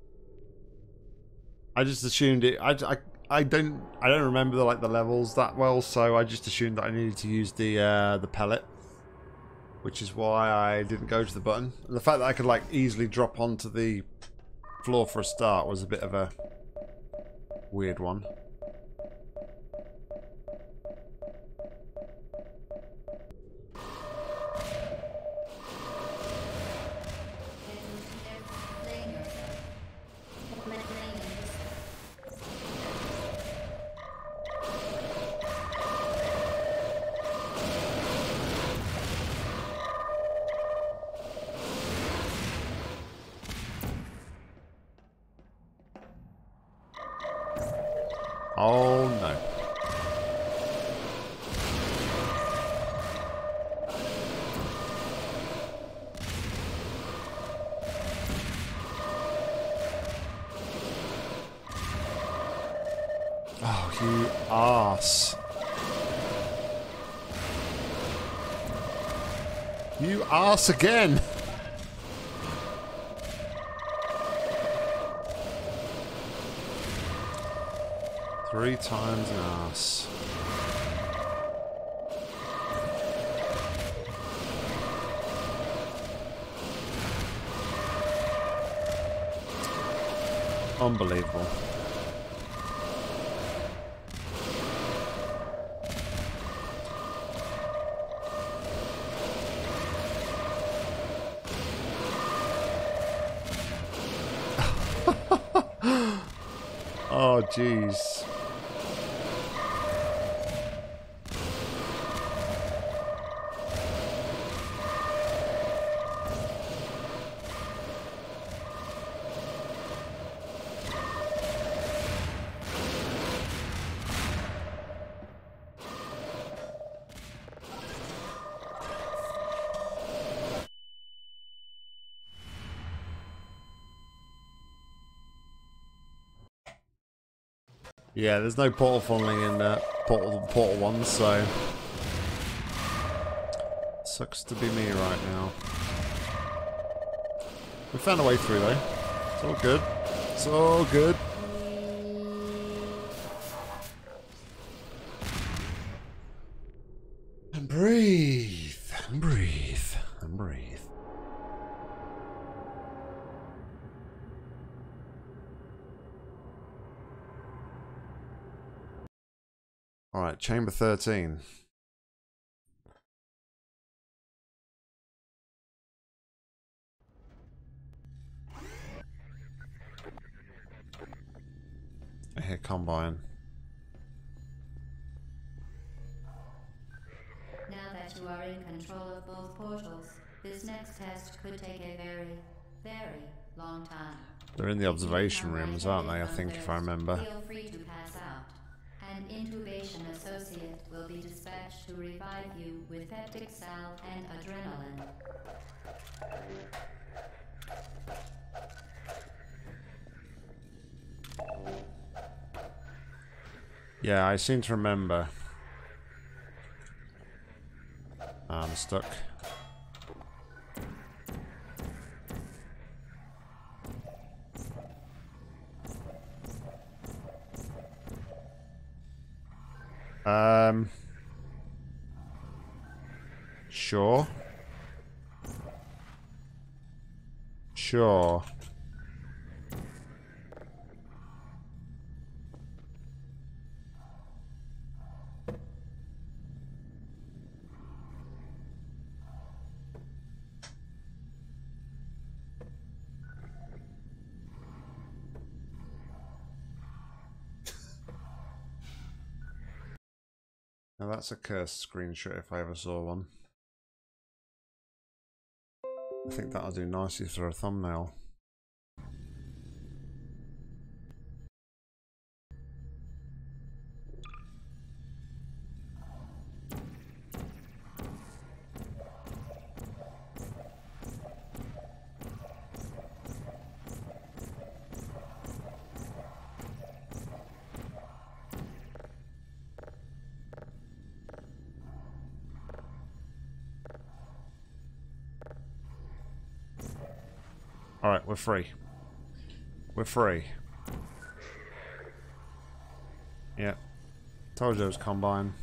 I just assumed it. I, I, I don't. I don't remember the, like the levels that well, so I just assumed that I needed to use the uh, the pellet, which is why I didn't go to the button. And the fact that I could like easily drop onto the floor for a start was a bit of a weird one. Oh no. Oh, you arse. You arse again. Three times an ass. Unbelievable. Oh, jeez. Yeah, there's no portal funneling in uh, portal portal one, so sucks to be me right now. We found a way through though. It's all good. It's all good. And breathe, and breathe, and breathe. Alright, chamber thirteen. I hear combine. are in control of both portals, this next test could take a very, very long time. They're in the observation rooms, aren't they? I think, if I remember. Feel free to pass out. An intubation associate will be dispatched to revive you with peptic salve and adrenaline. Yeah, I seem to remember. I'm stuck. Um. Sure. Sure. Now that's a cursed screenshot if I ever saw one. I think that'll do nicely for a thumbnail. Alright, we're free. We're free. Yeah. Told you it was Combine.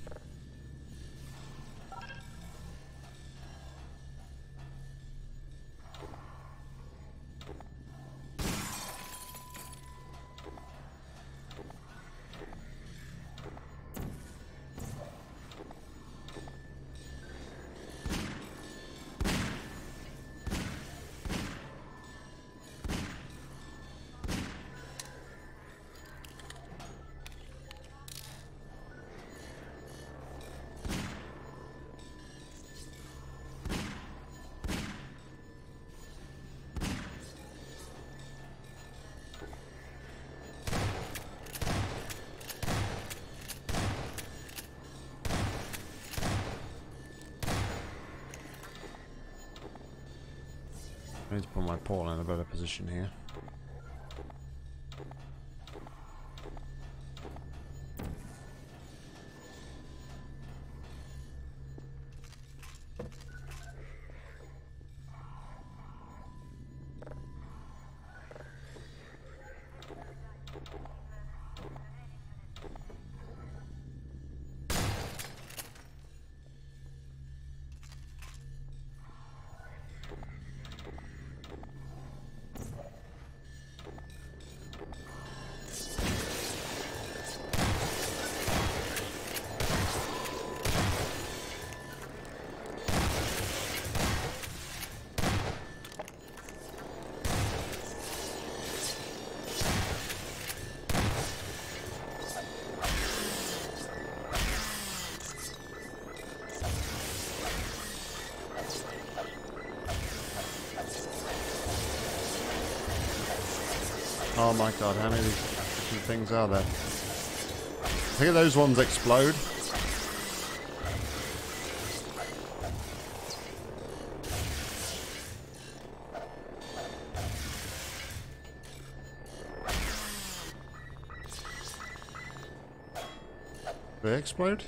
I need to put my portal in a better position here. Oh my god, how many things are there? I think those ones explode. They explode?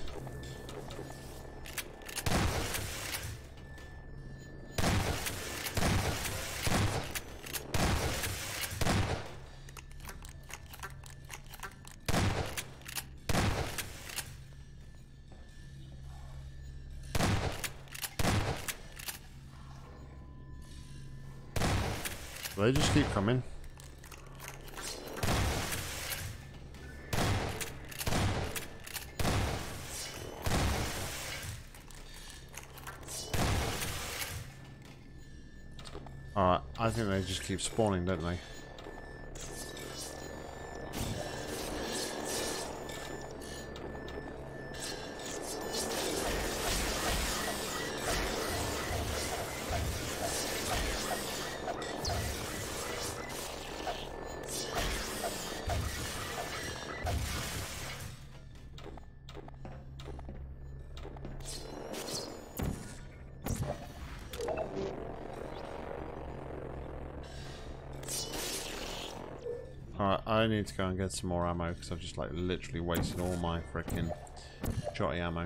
They just keep coming. Alright, I think they just keep spawning, don't they? Alright, I need to go and get some more ammo because I've just like literally wasted all my freaking shotty ammo.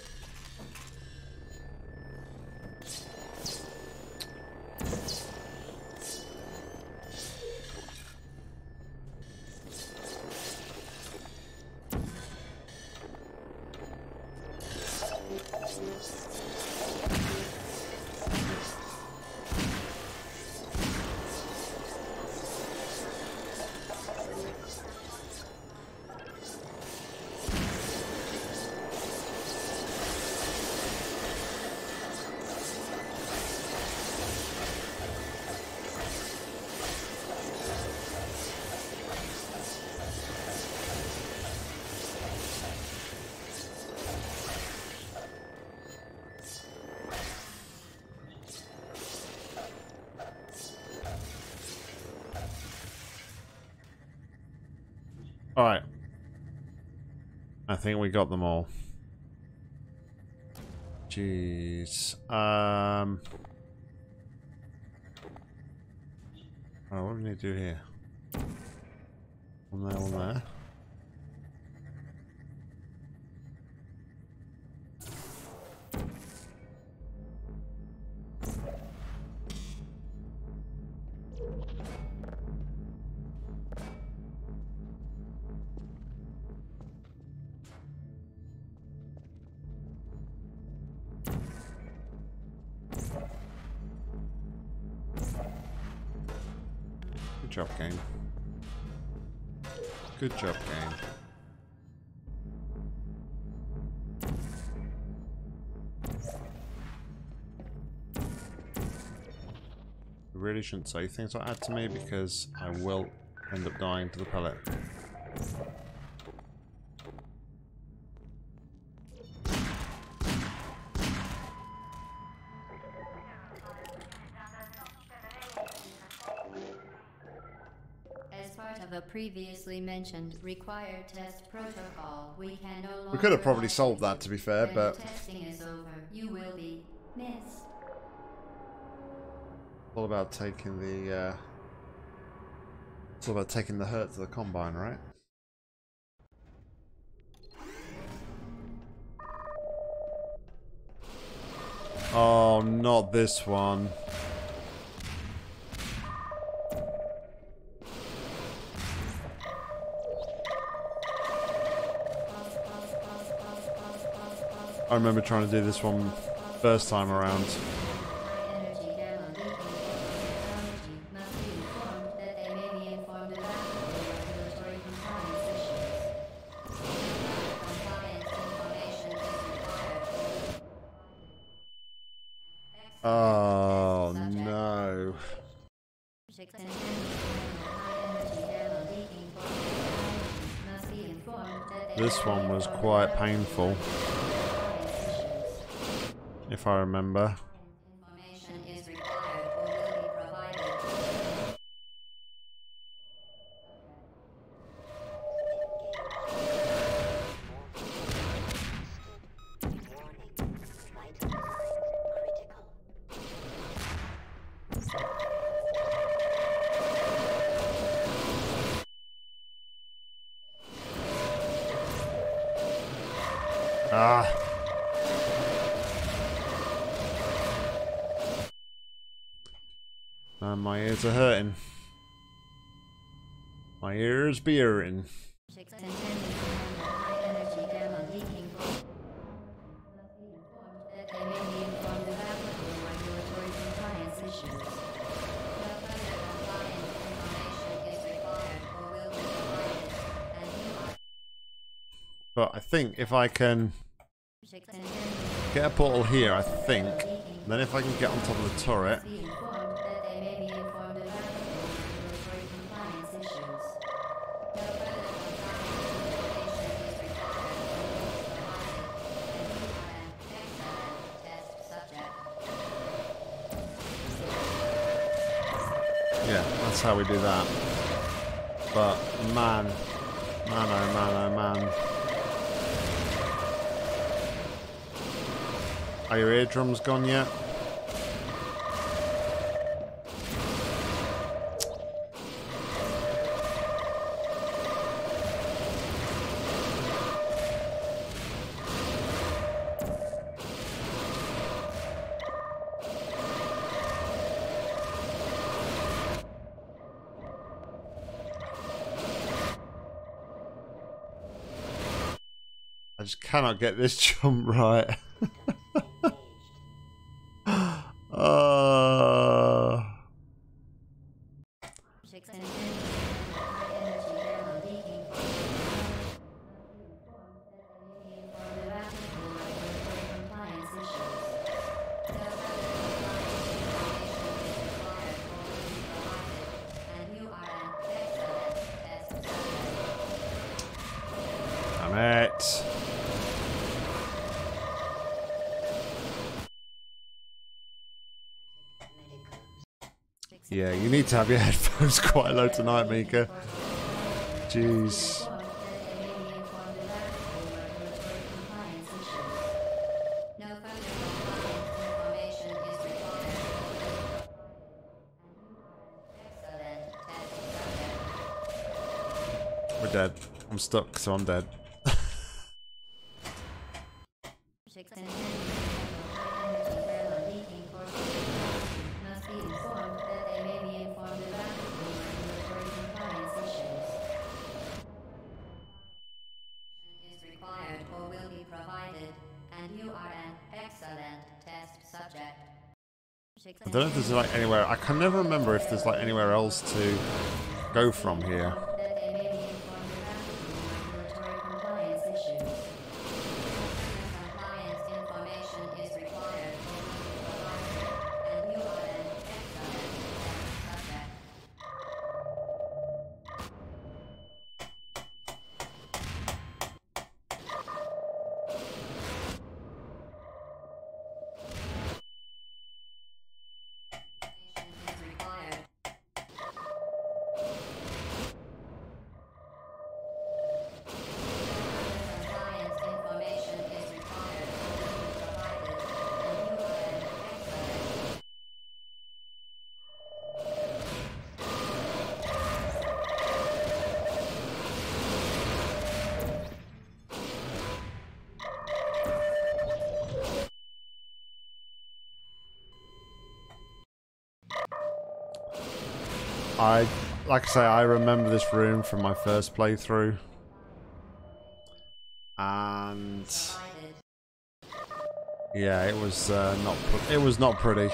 Alright. I think we got them all. Jeez. Um. Oh, what do we need to do here? One there, one there. Good job, game. Good job, game. I really shouldn't say things like that to me because I will end up dying to the pellet. A previously mentioned required test protocol, we can no longer. We could have probably solved that, to be fair, when but the testing is over, you will be missed. it's all about taking the. Uh, it's all about taking the hurt to the combine, right? Oh, not this one. I remember trying to do this one first time around. Oh no. This one was quite painful. If I remember. Information is required or will be provided. Ah. And my ears are hurting. My ears be hurting. But I think if I can get a portal here, I think, then if I can get on top of the turret. Yeah, that's how we do that. But man, man, oh man, oh man. Are your eardrums gone yet? just cannot get this jump right. uh... Damn it. Yeah, you need to have your headphones quite low tonight, Mika. Jeez. We're dead. I'm stuck, so I'm dead. I don't know if there's like anywhere. I can never remember if there's like anywhere else to go from here. I, like I say, I remember this room from my first playthrough, and yeah, it was uh, not. It was not pretty.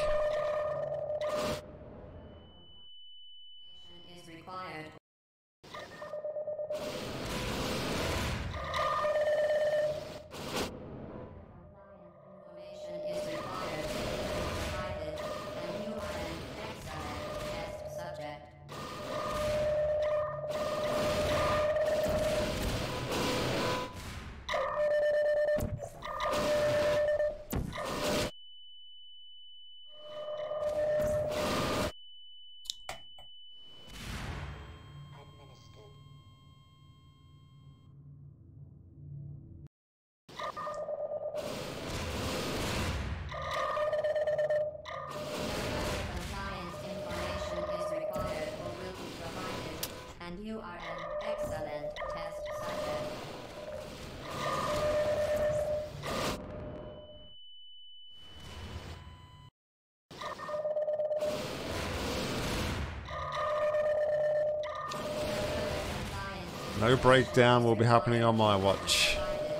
No breakdown will be happening on my watch.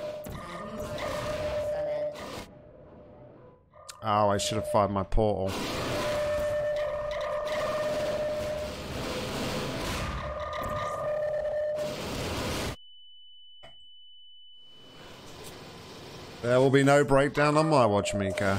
Oh, I should have fired my portal. There will be no breakdown on my watch, Mika.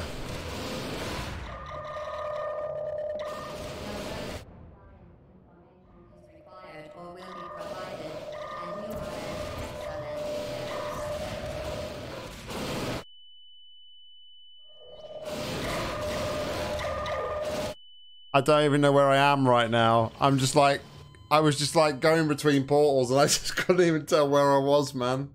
I don't even know where I am right now. I'm just like, I was just like going between portals and I just couldn't even tell where I was, man.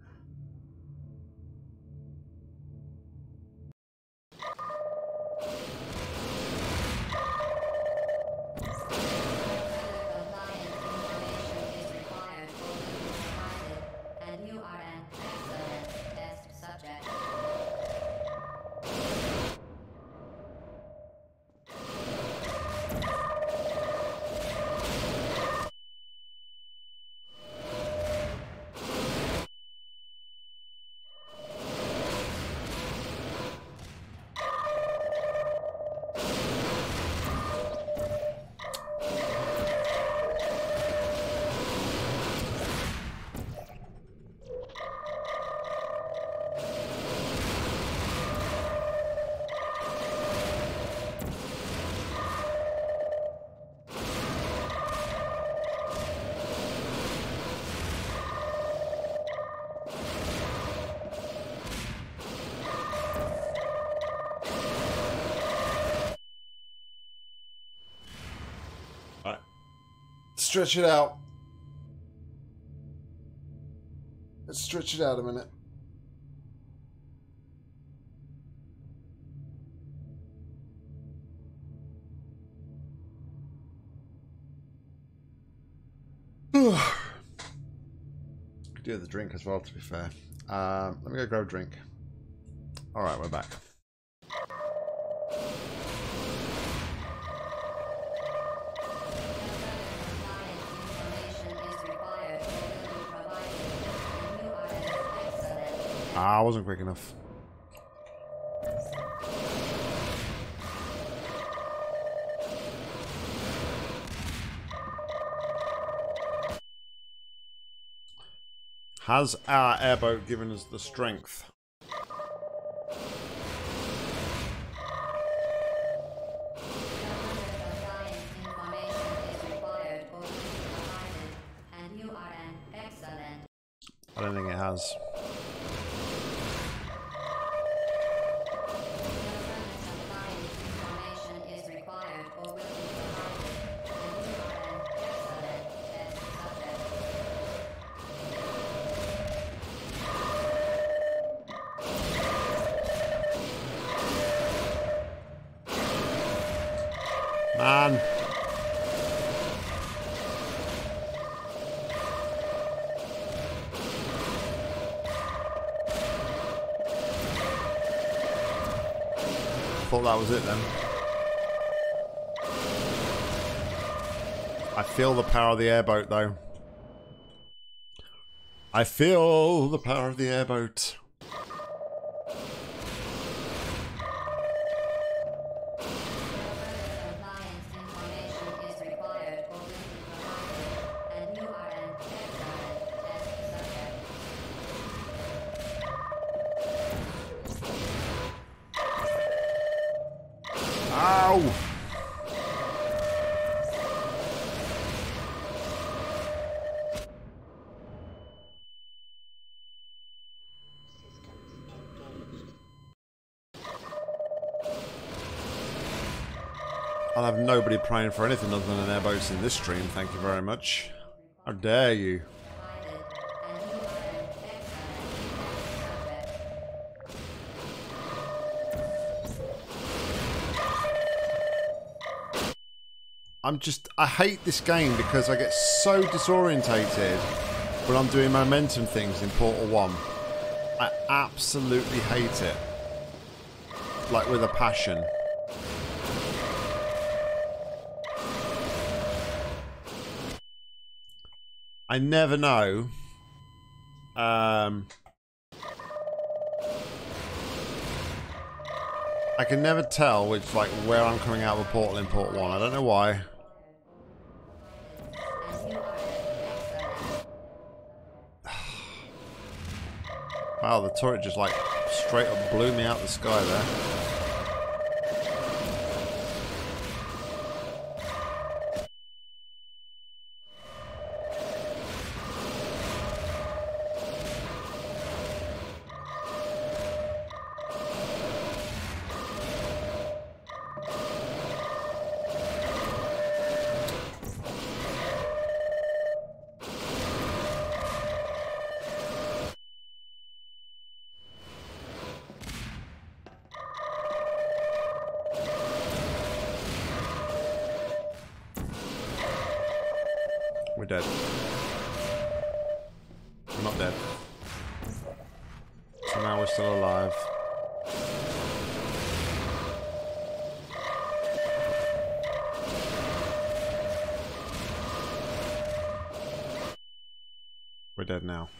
stretch it out. Let's stretch it out a minute. Could do the drink as well, to be fair. Um, let me go grab a drink. All right, we're back. Ah, I wasn't quick enough. Has our airboat given us the strength? I don't think it has. Man. Thought that was it then. I feel the power of the airboat though. I feel the power of the airboat. Ow! I'll have nobody praying for anything other than airboats in this stream, thank you very much. How dare you? I'm just, I hate this game because I get so disorientated when I'm doing momentum things in Portal one. I absolutely hate it. Like with a passion. I never know. Um, I can never tell which, like, where I'm coming out of a portal in Port one. I don't know why. Wow, the turret just, like, straight up blew me out the sky there. We're dead. We're not dead. So now we're still alive. We're dead now.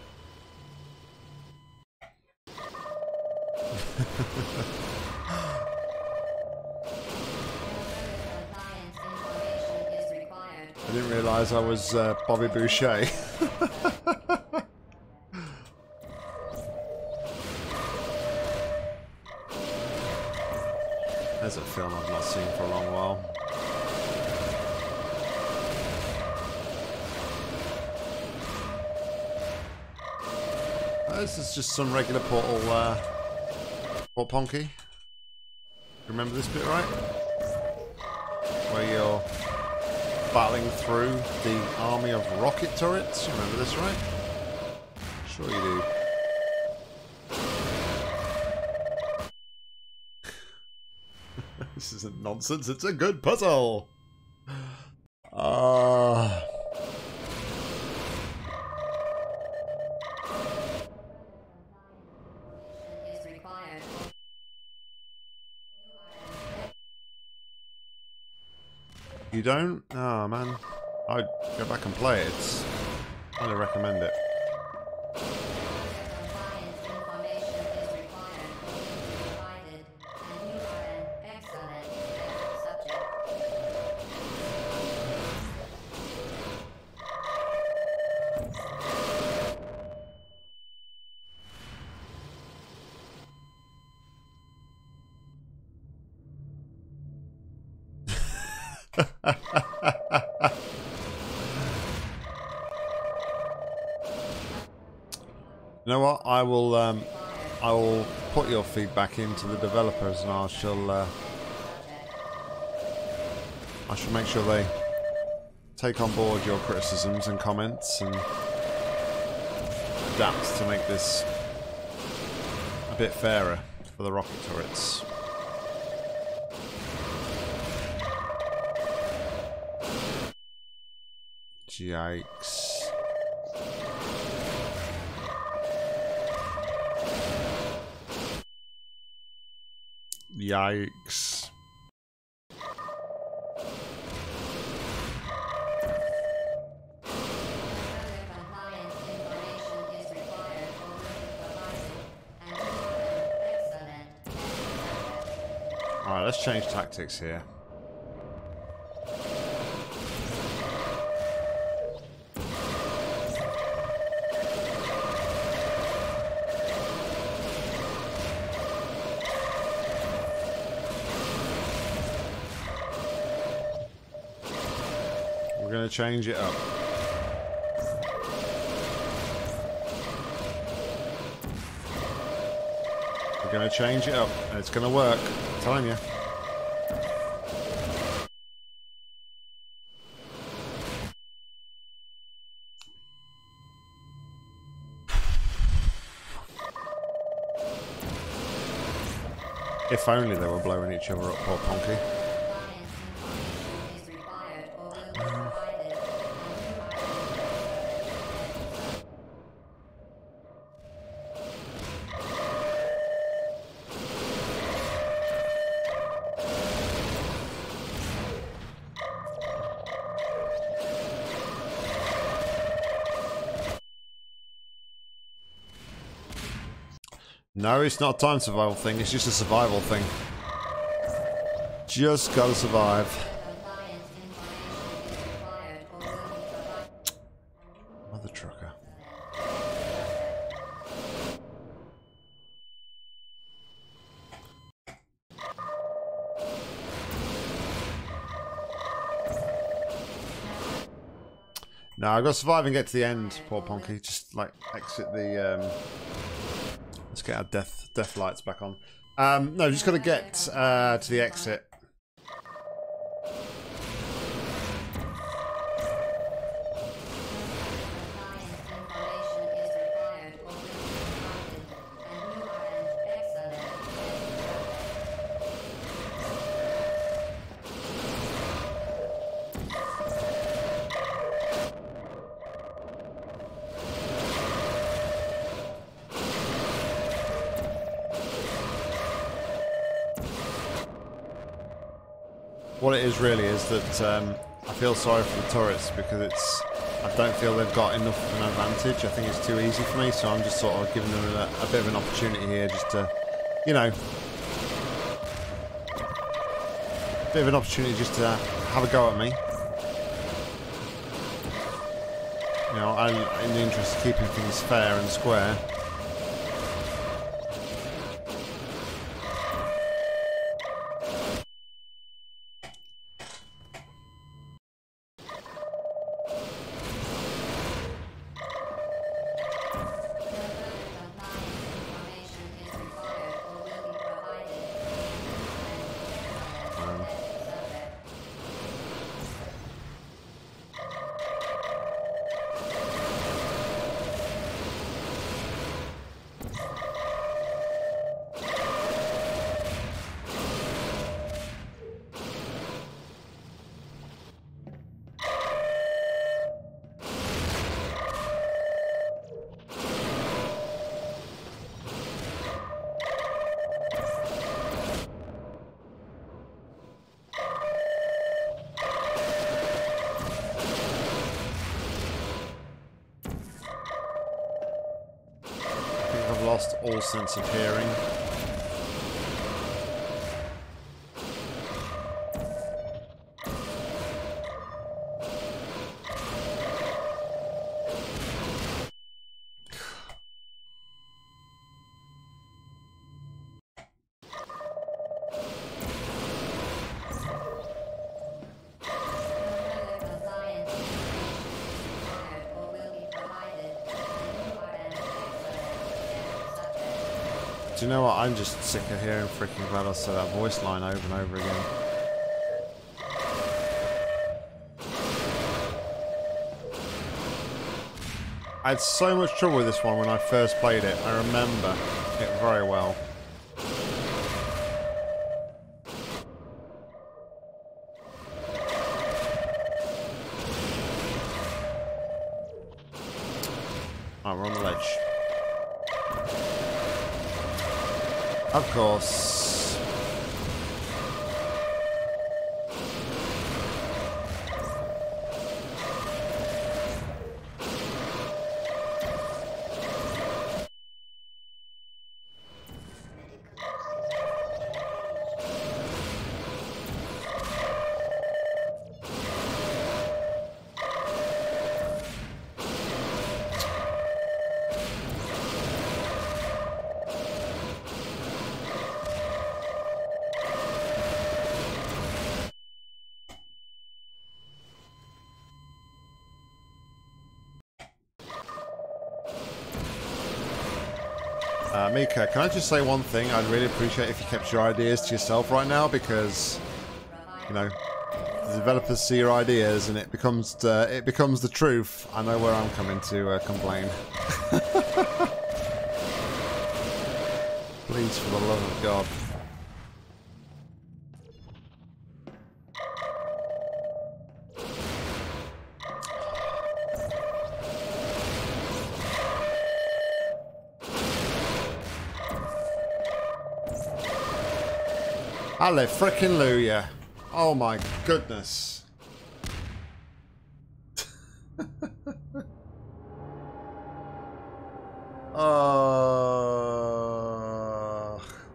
I didn't realise I was uh, Bobby Boucher. There's a film I've not seen for a long while. Oh, this is just some regular Portal, uh, Port Ponky. Remember this bit, right? Where you're battling through the army of rocket turrets. You remember this, right? Sure you do. This isn't nonsense, it's a good puzzle! Ah. Uh... You don't? Oh man. I'd go back and play it. It's, I highly recommend it. You know what? I will. Um, I will put your feedback into the developers, and I shall. Uh, I shall make sure they take on board your criticisms and comments and adapt to make this a bit fairer for the rocket turrets. Yikes. Yikes. Alright, let's change tactics here. We're going to change it up. We're going to change it up, and it's going to work. I'm telling you. If only they were blowing each other up, poor Ponky. No, it's not a time survival thing, it's just a survival thing. Just gotta survive. Mother trucker. No, I've got to survive and get to the end, poor Ponky. Just like exit the um let's get our death death lights back on. Um, no, just got to get uh, to the exit. What it is really is that um, I feel sorry for the turrets because it's I don't feel they've got enough of an advantage. I think it's too easy for me, so I'm just sort of giving them a, a bit of an opportunity here just to, you know, a bit of an opportunity just to have a go at me. You know, I'm in the interest of keeping things fair and square. lost all sense of hearing. Do you know what? I'm just sick of hearing freaking GLaDOS say that voice line over and over again. I had so much trouble with this one when I first played it. I remember it very well. Oh, we're on the ledge. Of course. Uh, Mika, can I just say one thing? I'd really appreciate if you kept your ideas to yourself right now, because, you know, the developers see your ideas and it becomes uh, it becomes the truth. I know where I'm coming to uh, complain. Please, for the love of God. Halle frickin' Luya. Oh my goodness. uh...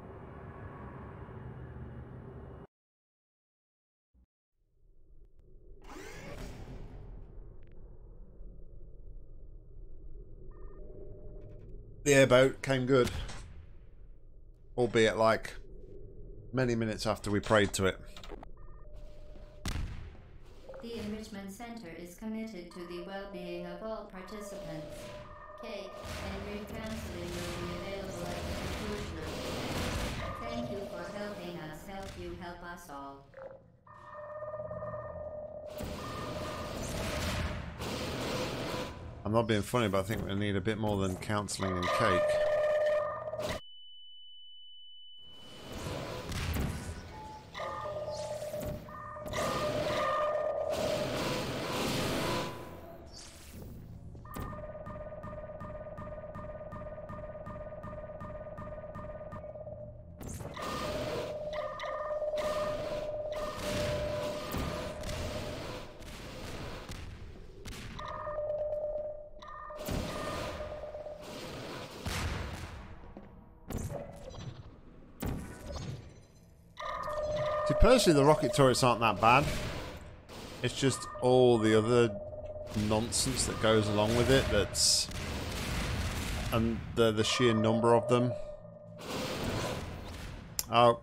The airboat came good. Albeit like many minutes after we prayed to it. The Enrichment Center is committed to the well-being of all participants. Cake and drink counseling will be available at the conclusion of the event. Thank you for helping us help you help us all. I'm not being funny, but I think we need a bit more than counseling and cake. See, personally, the rocket turrets aren't that bad. It's just all the other nonsense that goes along with it that's... and the, the sheer number of them. Oh.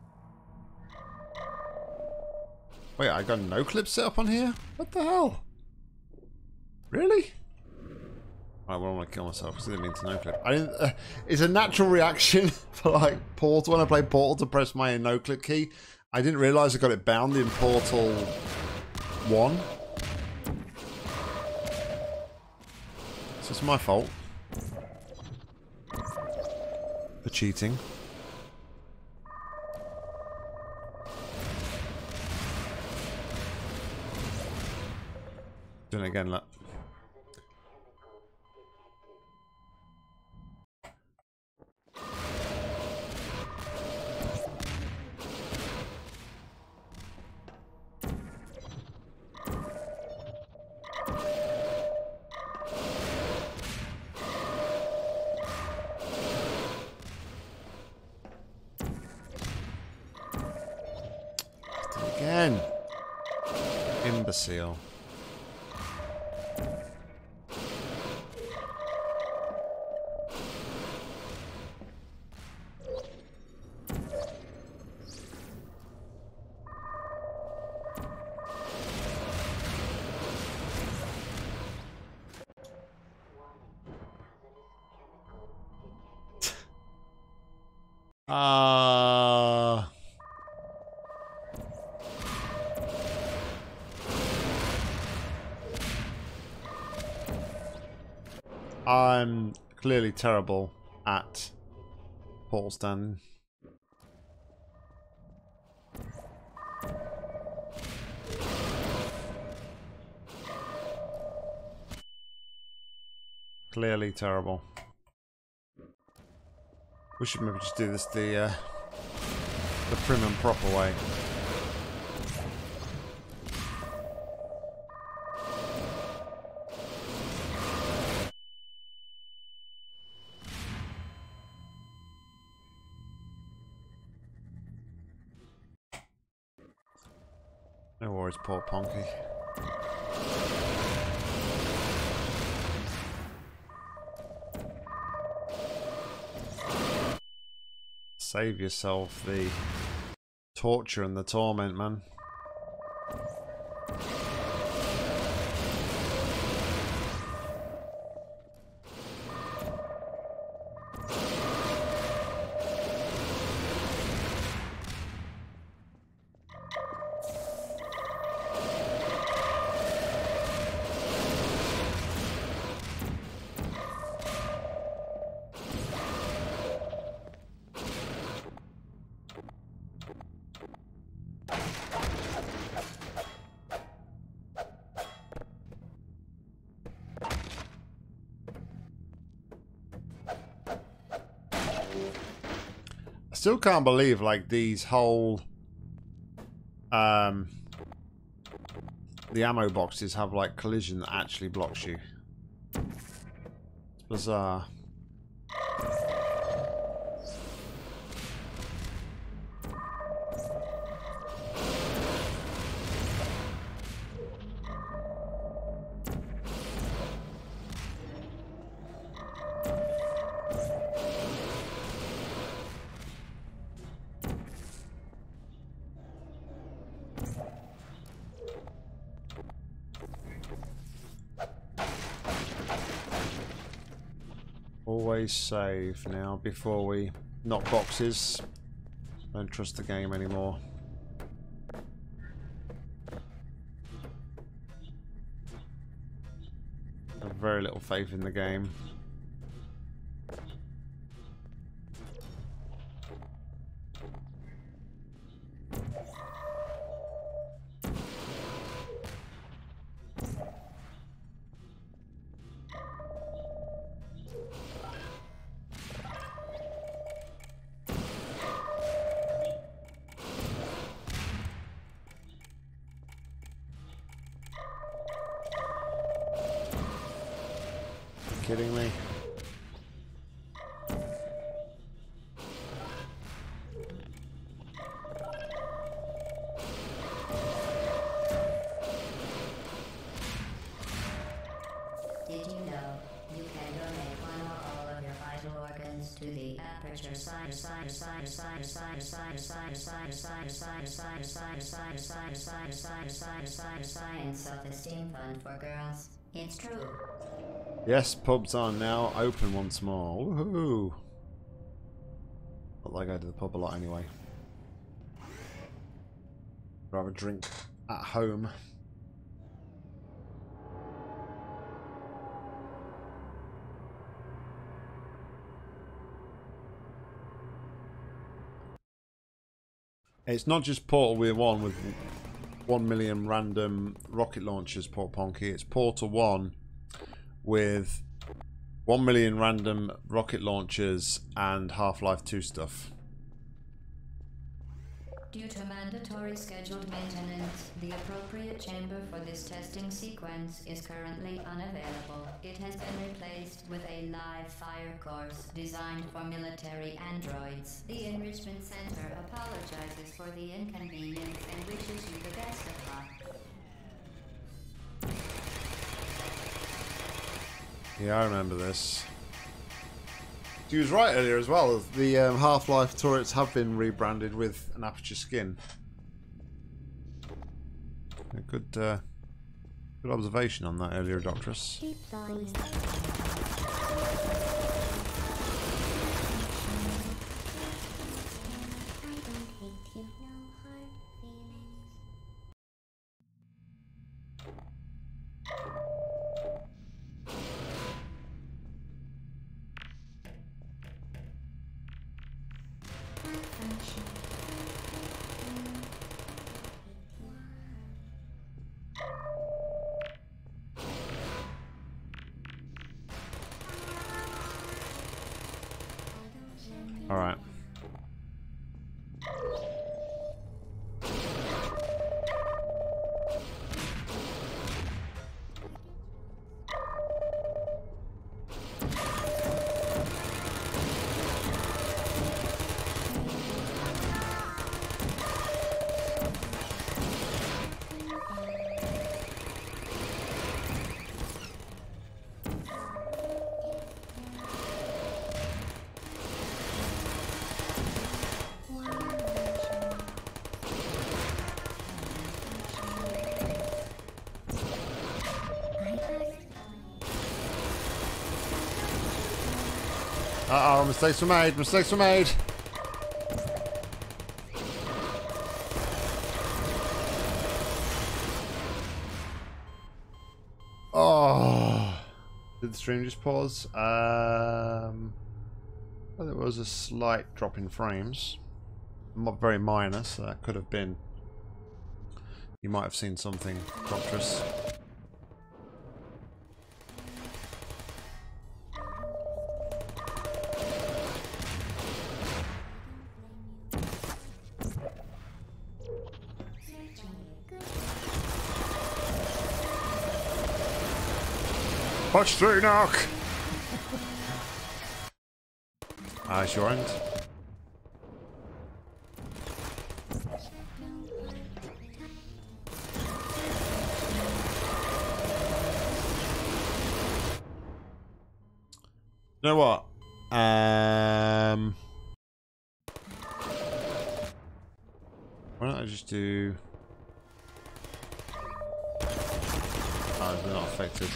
Wait, I got no clip set up on here? What the hell? Really? I won't want to kill myself because I didn't mean to no clip. I didn't, uh, it's a natural reaction for like Portal. When I play Portal to press my no clip key, I didn't realise I got it bound in Portal one. So it's my fault for cheating. Doing it again, look. seal. Ah. I'm clearly terrible at portal standing. Clearly terrible. We should maybe just do this the uh, the prim and proper way. No worries, poor Ponky. Save yourself the torture and the torment, man. Still can't believe like these whole um the ammo boxes have like collision that actually blocks you. It's bizarre. Always save now before we knock boxes. Don't trust the game anymore. I have very little faith in the game. Kidding me? Did you know you can donate one or all of your vital organs to the Aperture Science Science Science Science Science Science Science Science Science Science Science Science Science Science Science Science Science Science Science Self-Esteem Fund for Girls? It's true. Yes, pubs are now open once more. Woohoo! Not like I go to the pub a lot anyway. Rather drink at home. It's not just Portal We're One with one million random rocket launchers, Port Ponky. It's Portal One with one million random rocket launchers and Half-Life two stuff. Due to mandatory scheduled maintenance, the appropriate chamber for this testing sequence is currently unavailable. It has been replaced with a live fire course designed for military androids. The Enrichment Center apologizes for the inconvenience and wishes you the best of luck. Yeah, I remember this. She was right earlier as well. The um, Half-Life turrets have been rebranded with an aperture skin. A good, uh, good observation on that earlier, Doctress. All right. Uh oh, mistakes were made, mistakes were made. Oh, did the stream just pause? Um, well, there was a slight drop in frames, not very minor, so that could have been. You might have seen something, Doctress. Watch through, Nock! Eyes your end. You know what? Um, why don't I just do... Oh, they're not affected.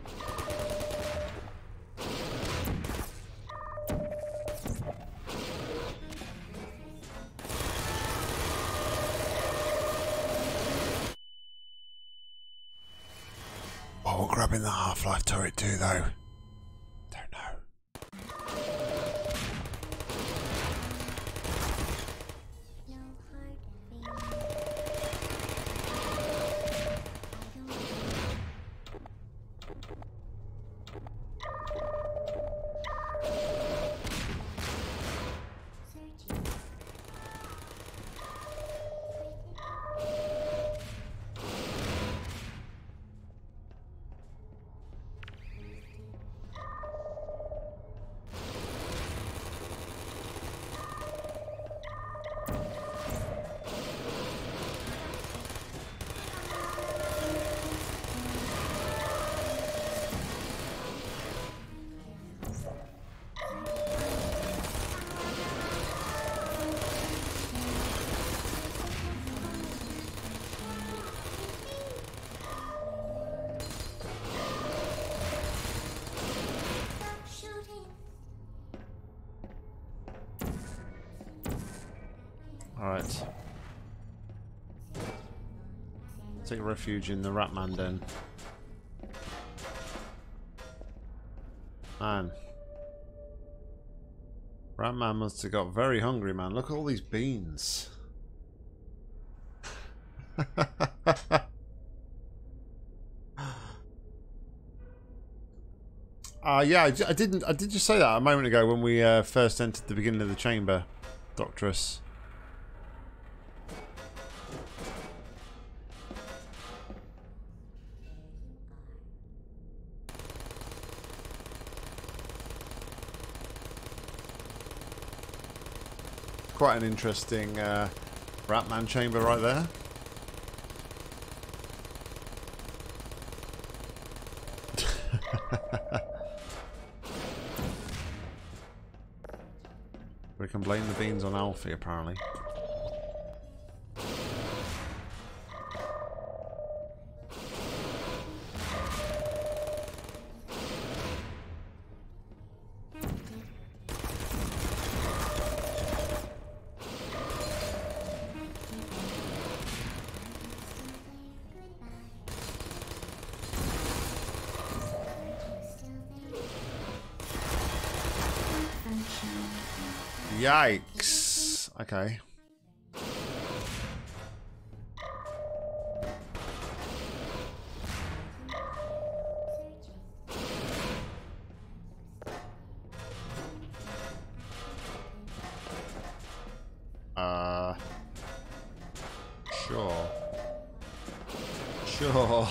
What will grabbing the Half-Life turret do, though? Don't know. Alright. Take refuge in the Ratman den. Man. Ratman must have got very hungry, man. Look at all these beans. Uh, yeah, I, I didn't. I did just say that a moment ago when we uh, first entered the beginning of the chamber, Doctress. Quite an interesting uh, Ratman chamber right there. can blame the beans on Alfie, apparently. Yikes. Okay. Uh. Sure. Sure.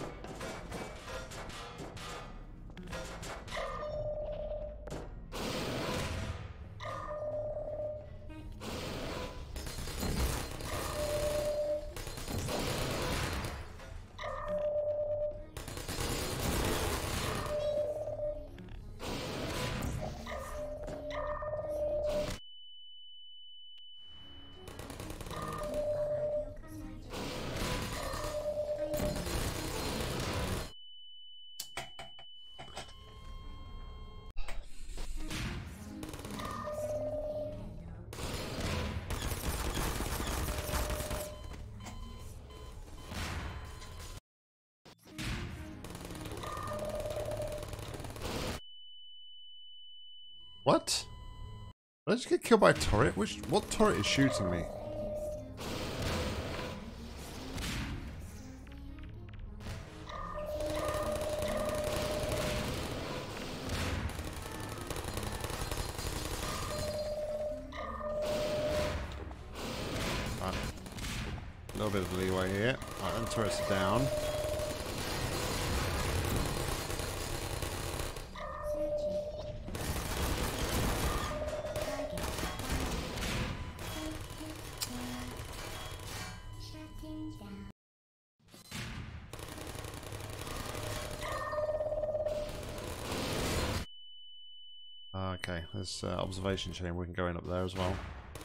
What? Did I just get killed by a turret? Which what turret is shooting me? Right. A little bit of leeway here. Right, then turrets are down. Okay, there's uh, observation chamber. We can go in up there as well.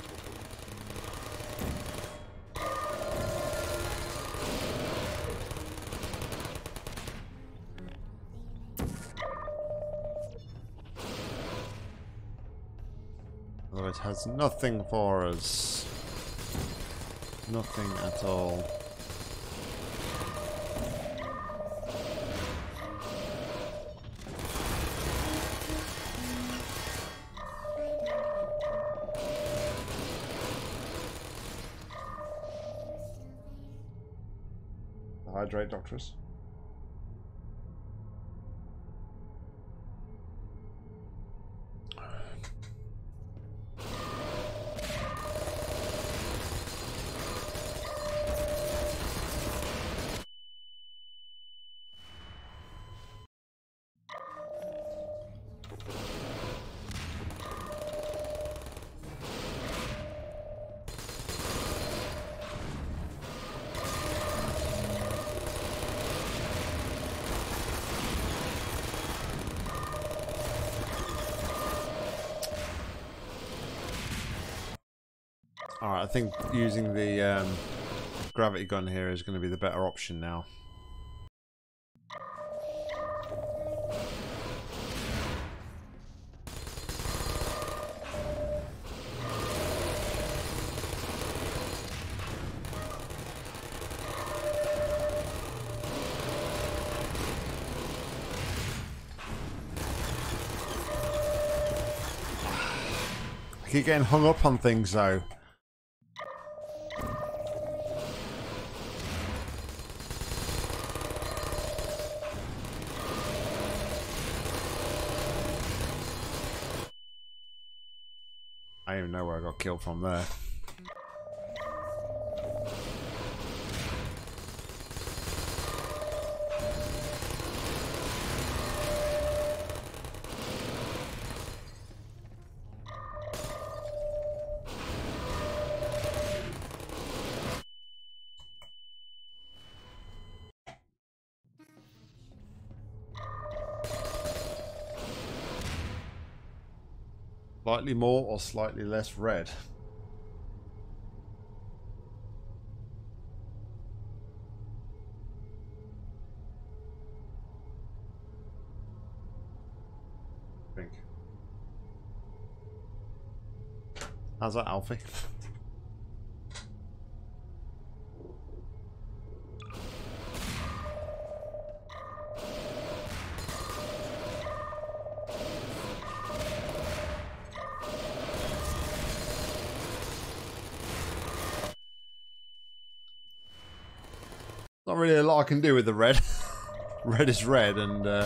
Although it has nothing for us. Nothing at all. Hydrate, doctors. Alright, I think using the um, gravity gun here is going to be the better option now. I keep getting hung up on things though. I don't even know where I got killed from there. Slightly more or slightly less red? I think. How's that, Alfie? Not really a lot I can do with the red. Red is red, and uh...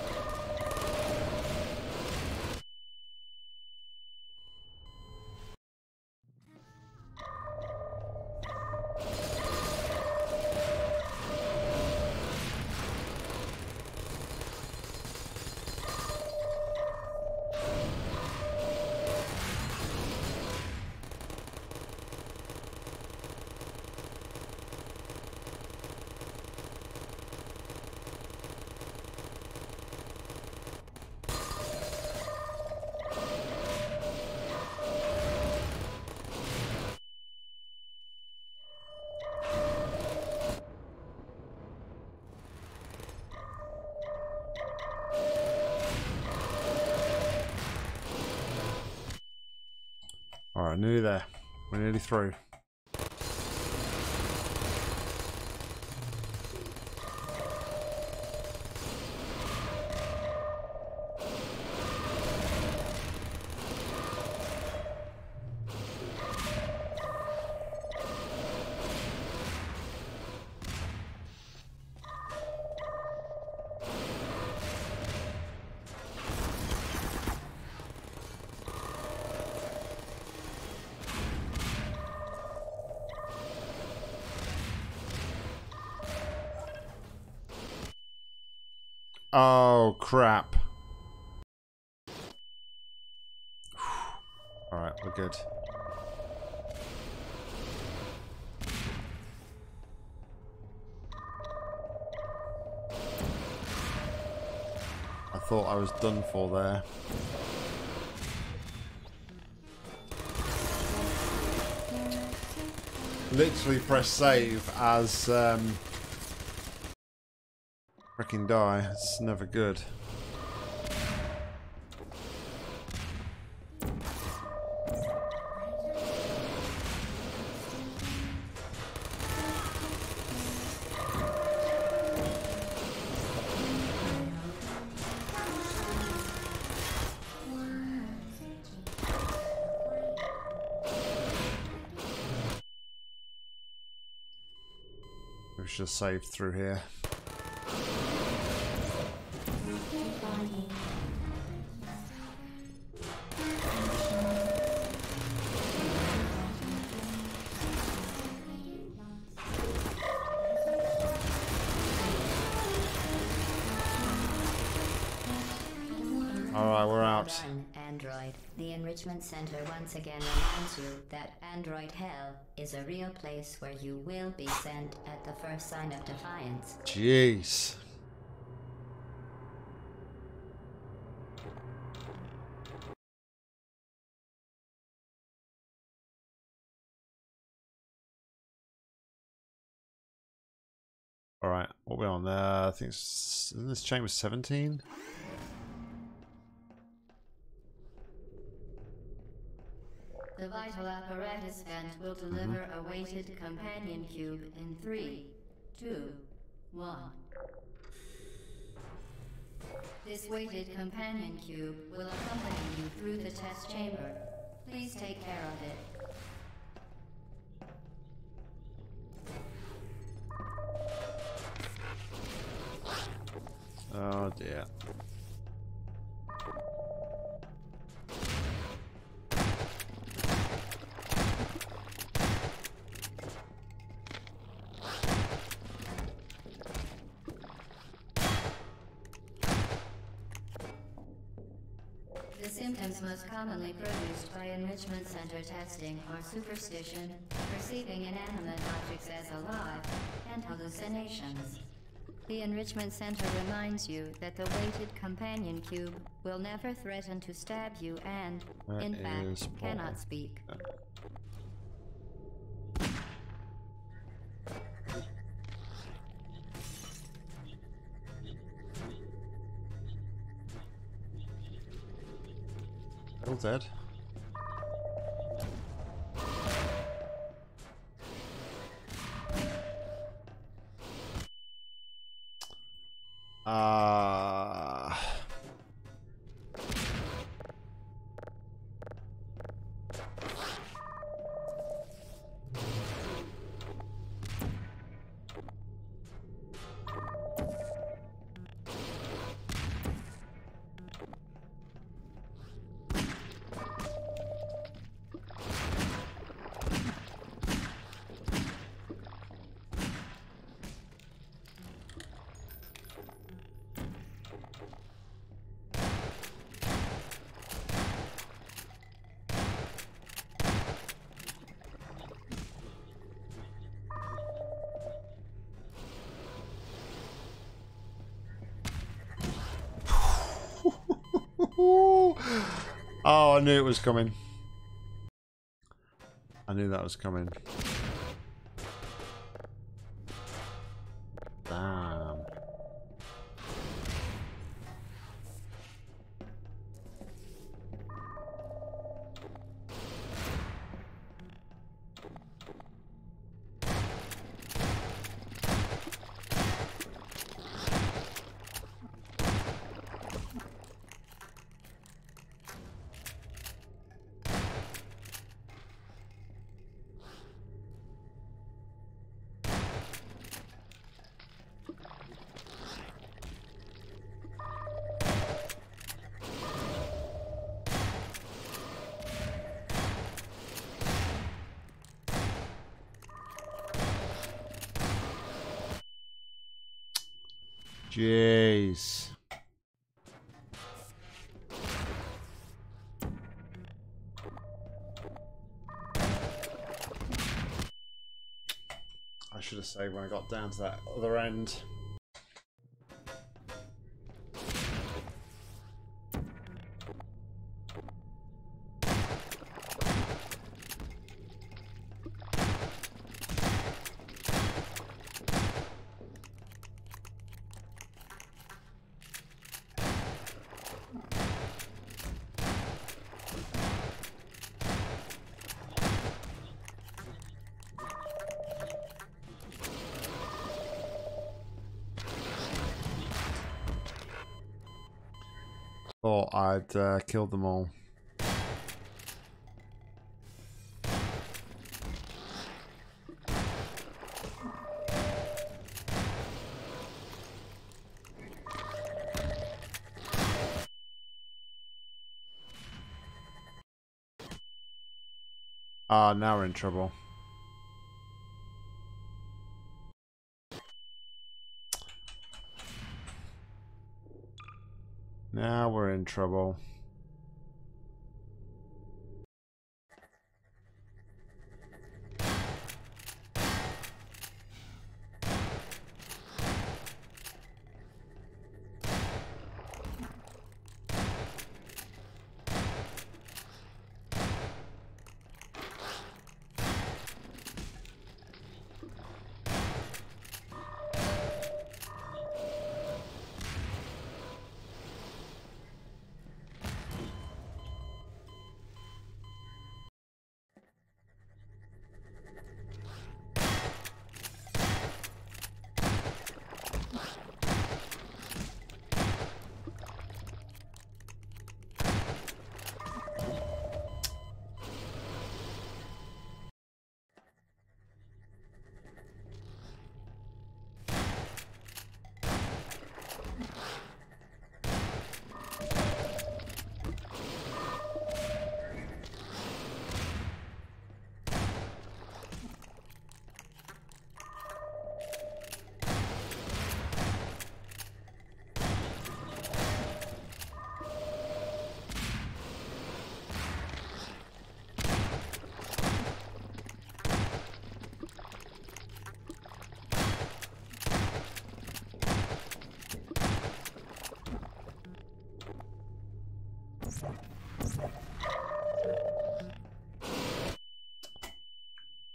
Alright, nearly there. We're nearly through. Oh, crap. Alright, we're good. I thought I was done for there. Literally press save as um freaking die. It's never good. We should have saved through here. Alright, we're out. Done, Android. The Enrichment Center once again reminds you that Android Hell is a real place where you will be sent at the first sign of defiance. Jeez. Alright, what are we on there? I think it's, isn't this chamber seventeen? The vital apparatus vent will deliver mm-hmm. a weighted companion cube in three, two, one. This weighted companion cube will accompany you through the test chamber. Please take care of it. Oh dear. The symptoms most commonly produced by enrichment center testing are superstition, perceiving inanimate objects as alive, and hallucinations. The Enrichment Center reminds you that the weighted companion cube will never threaten to stab you and, That in is fact, Paul. cannot speak. All dead. Uh Oh, I knew it was coming. I knew that was coming. Damn. Jeez. I should have saved when I got down to that other end. Thought I'd uh, killed them all. Ah, now we're in trouble. Now we're in trouble.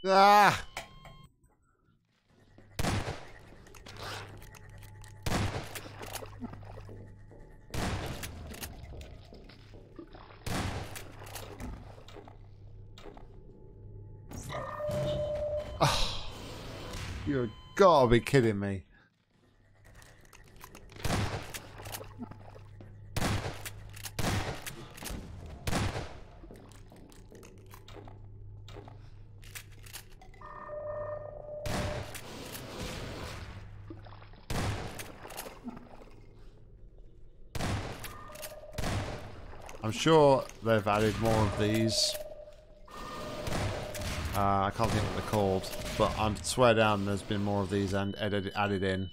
Ah! Oh, you've gotta be kidding me. I'm sure they've added more of these. Uh, I can't think what they're called, but I swear down there's been more of these and added, added in.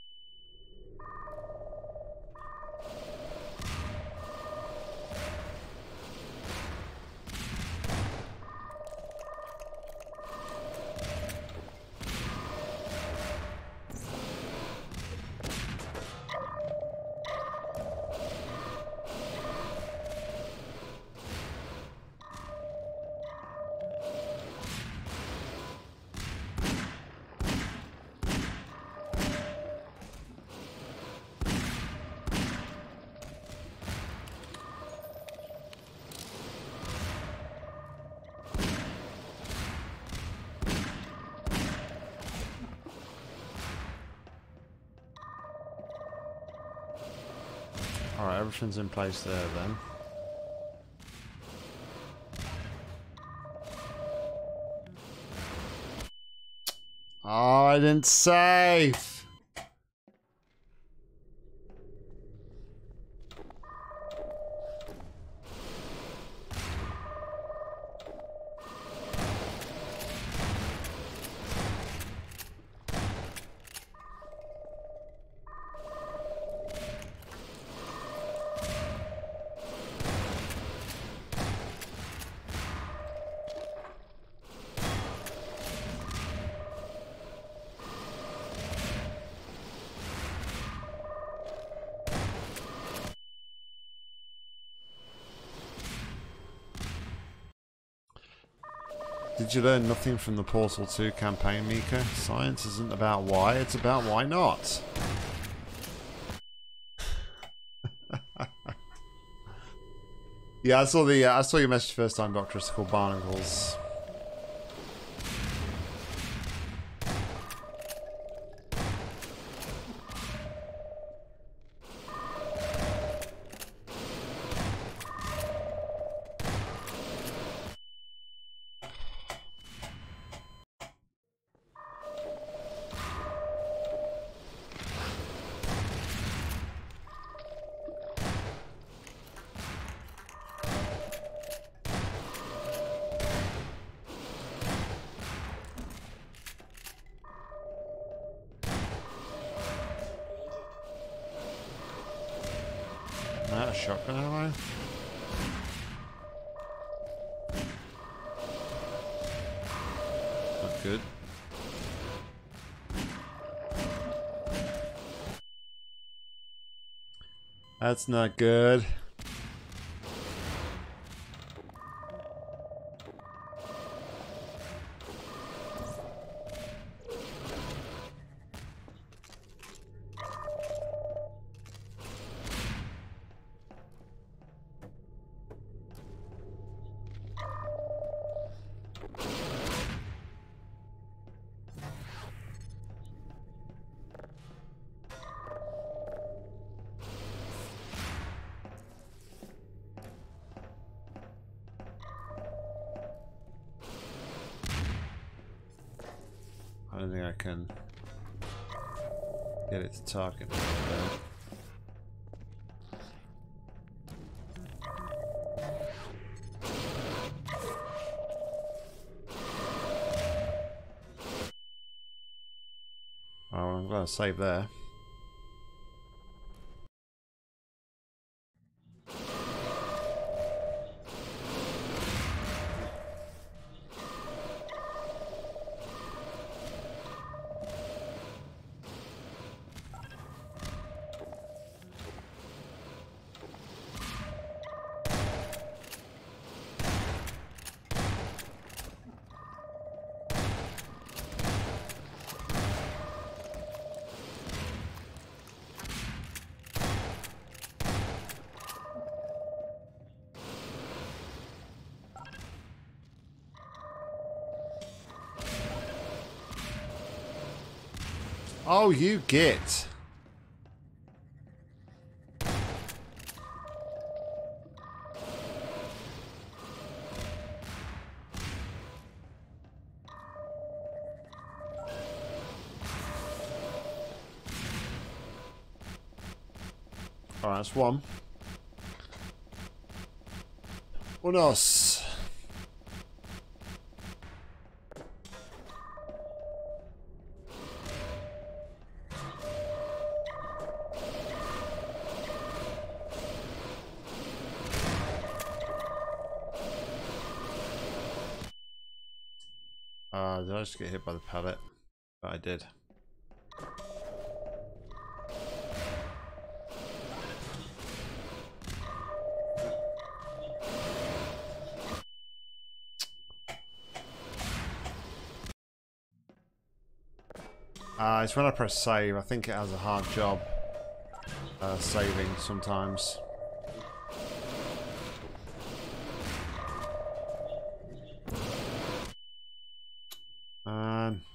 Alright, everything's in place there then. Oh, I didn't save! Did you learn nothing from the Portal two campaign, Mika? Science isn't about why, it's about why not. Yeah, I saw the uh, I saw your message first time, Doctor. It's called Barnacles. Shotgun ammo? Not good. That's not good. I don't think I can get it to target me. Oh, I'm going to save there. Oh, you git. Alright, that's one. Unos. Uh, did I just get hit by the pallet? But I did. Uh, it's when I press save. I think it has a hard job uh, saving sometimes. Um,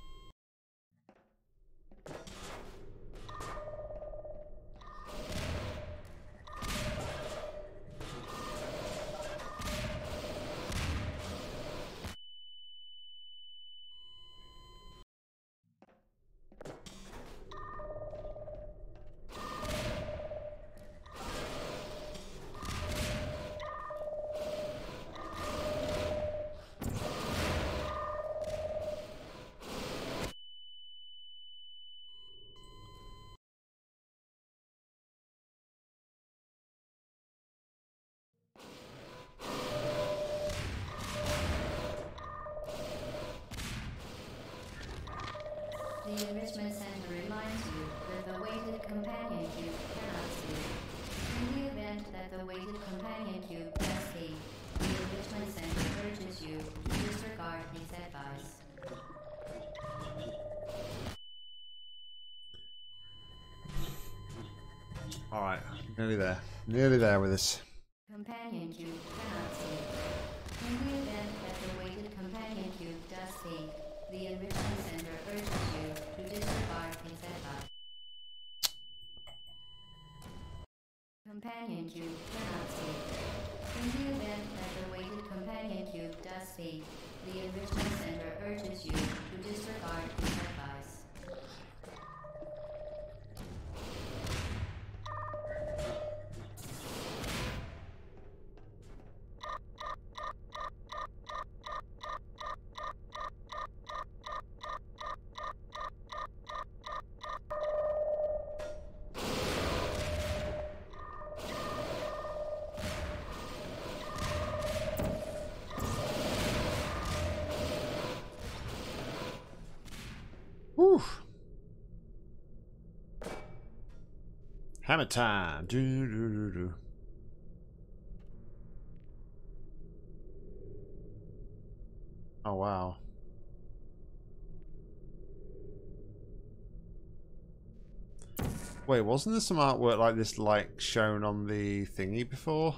The Enrichment Center reminds you that the weighted companion cube cannot speak. In the event that the weighted companion cube does speak, the Enrichment Center urges you to disregard its advice. Alright, nearly there. Nearly there with this. Companion cube cannot speak. In the event that the weighted companion cube does speak, the Enrichment Center urges you to disregard its advice. Companion cube cannot speak. In the event that the weighted companion cube does speak, the Enrichment Center urges you to disregard its advice. Whew. Hammer time. Do, do, do, do. Oh, wow. Wait, wasn't there some artwork like this, like, shown on the thingy before?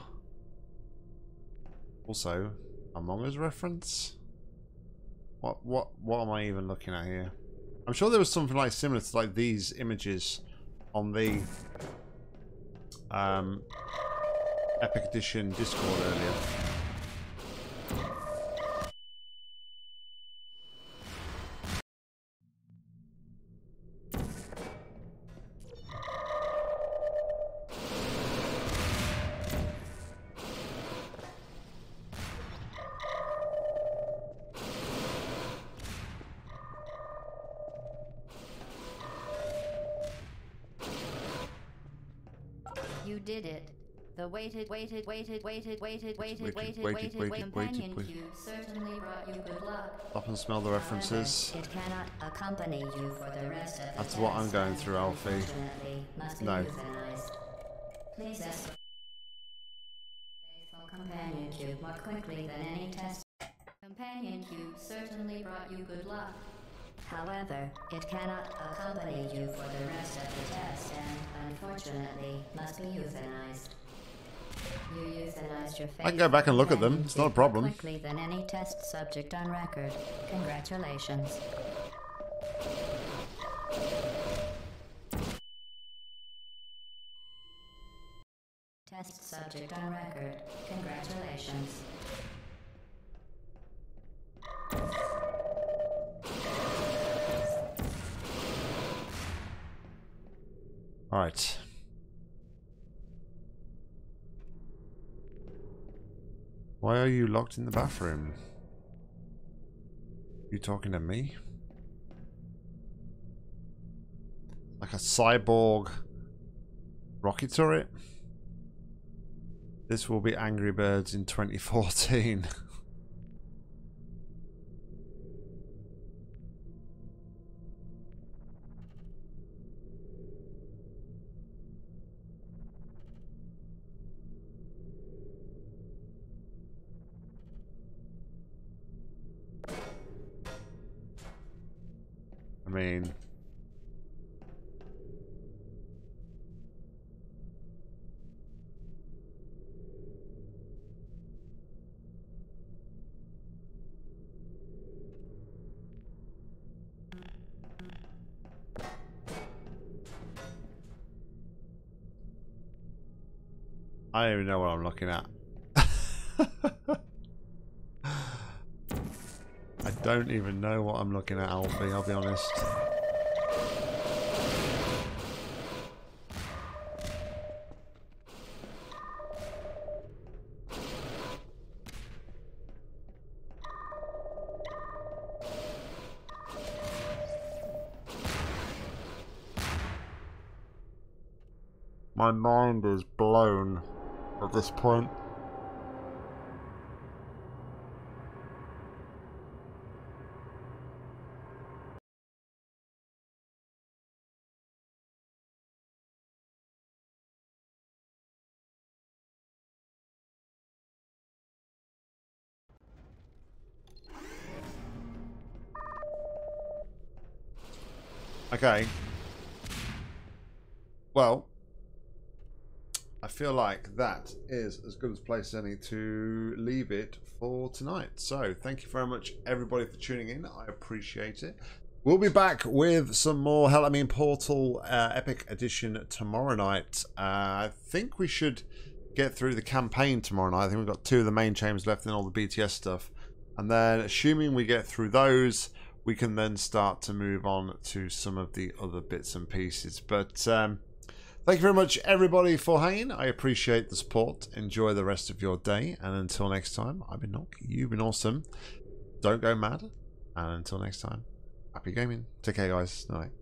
Also, Among Us reference? What, what, what am I even looking at here? I'm sure there was something like similar to like these images on the um, Epic Edition Discord earlier. You did it. The weighted, weighted, weighted, weighted, weighted, weighted, Weighted, weighted, weighted, weighted, weighted, companion weighted, cube certainly brought you good luck. Stop and smell the references. However, it cannot accompany you for the rest of the That's what I'm test going and through, Alfie. unfortunately must be No. euthanized. Please escort the faithful companion cube more quickly than any test. Companion cube certainly brought you good luck. However, it cannot accompany you for the rest of the test and, unfortunately, must be euthanized. You euthanized your I can go back and look at them. It's not a problem. more quickly than any test subject on record. Congratulations. Test subject on record. Congratulations. All right. Why are you locked in the bathroom? You talking to me? Like a cyborg rocket turret? This will be Angry Birds in twenty fourteen. I mean, I don't even know what I'm looking at. I don't even know what I'm looking at, Alfie, I'll be honest. My mind is blown at this point. Okay. Well, I feel like that is as good a place as any to leave it for tonight. So thank you very much, everybody, for tuning in. I appreciate it. We'll be back with some more Hell I Mean Portal uh, Epic Edition tomorrow night. Uh, I think we should get through the campaign tomorrow night. I think we've got two of the main chambers left and all the B T S stuff. And then, assuming we get through those, we can then start to move on to some of the other bits and pieces. But um, thank you very much, everybody, for hanging. I appreciate the support. Enjoy the rest of your day. And until next time, I've been Nock. You've been awesome. Don't go mad. And until next time, happy gaming. Take care, guys. Night.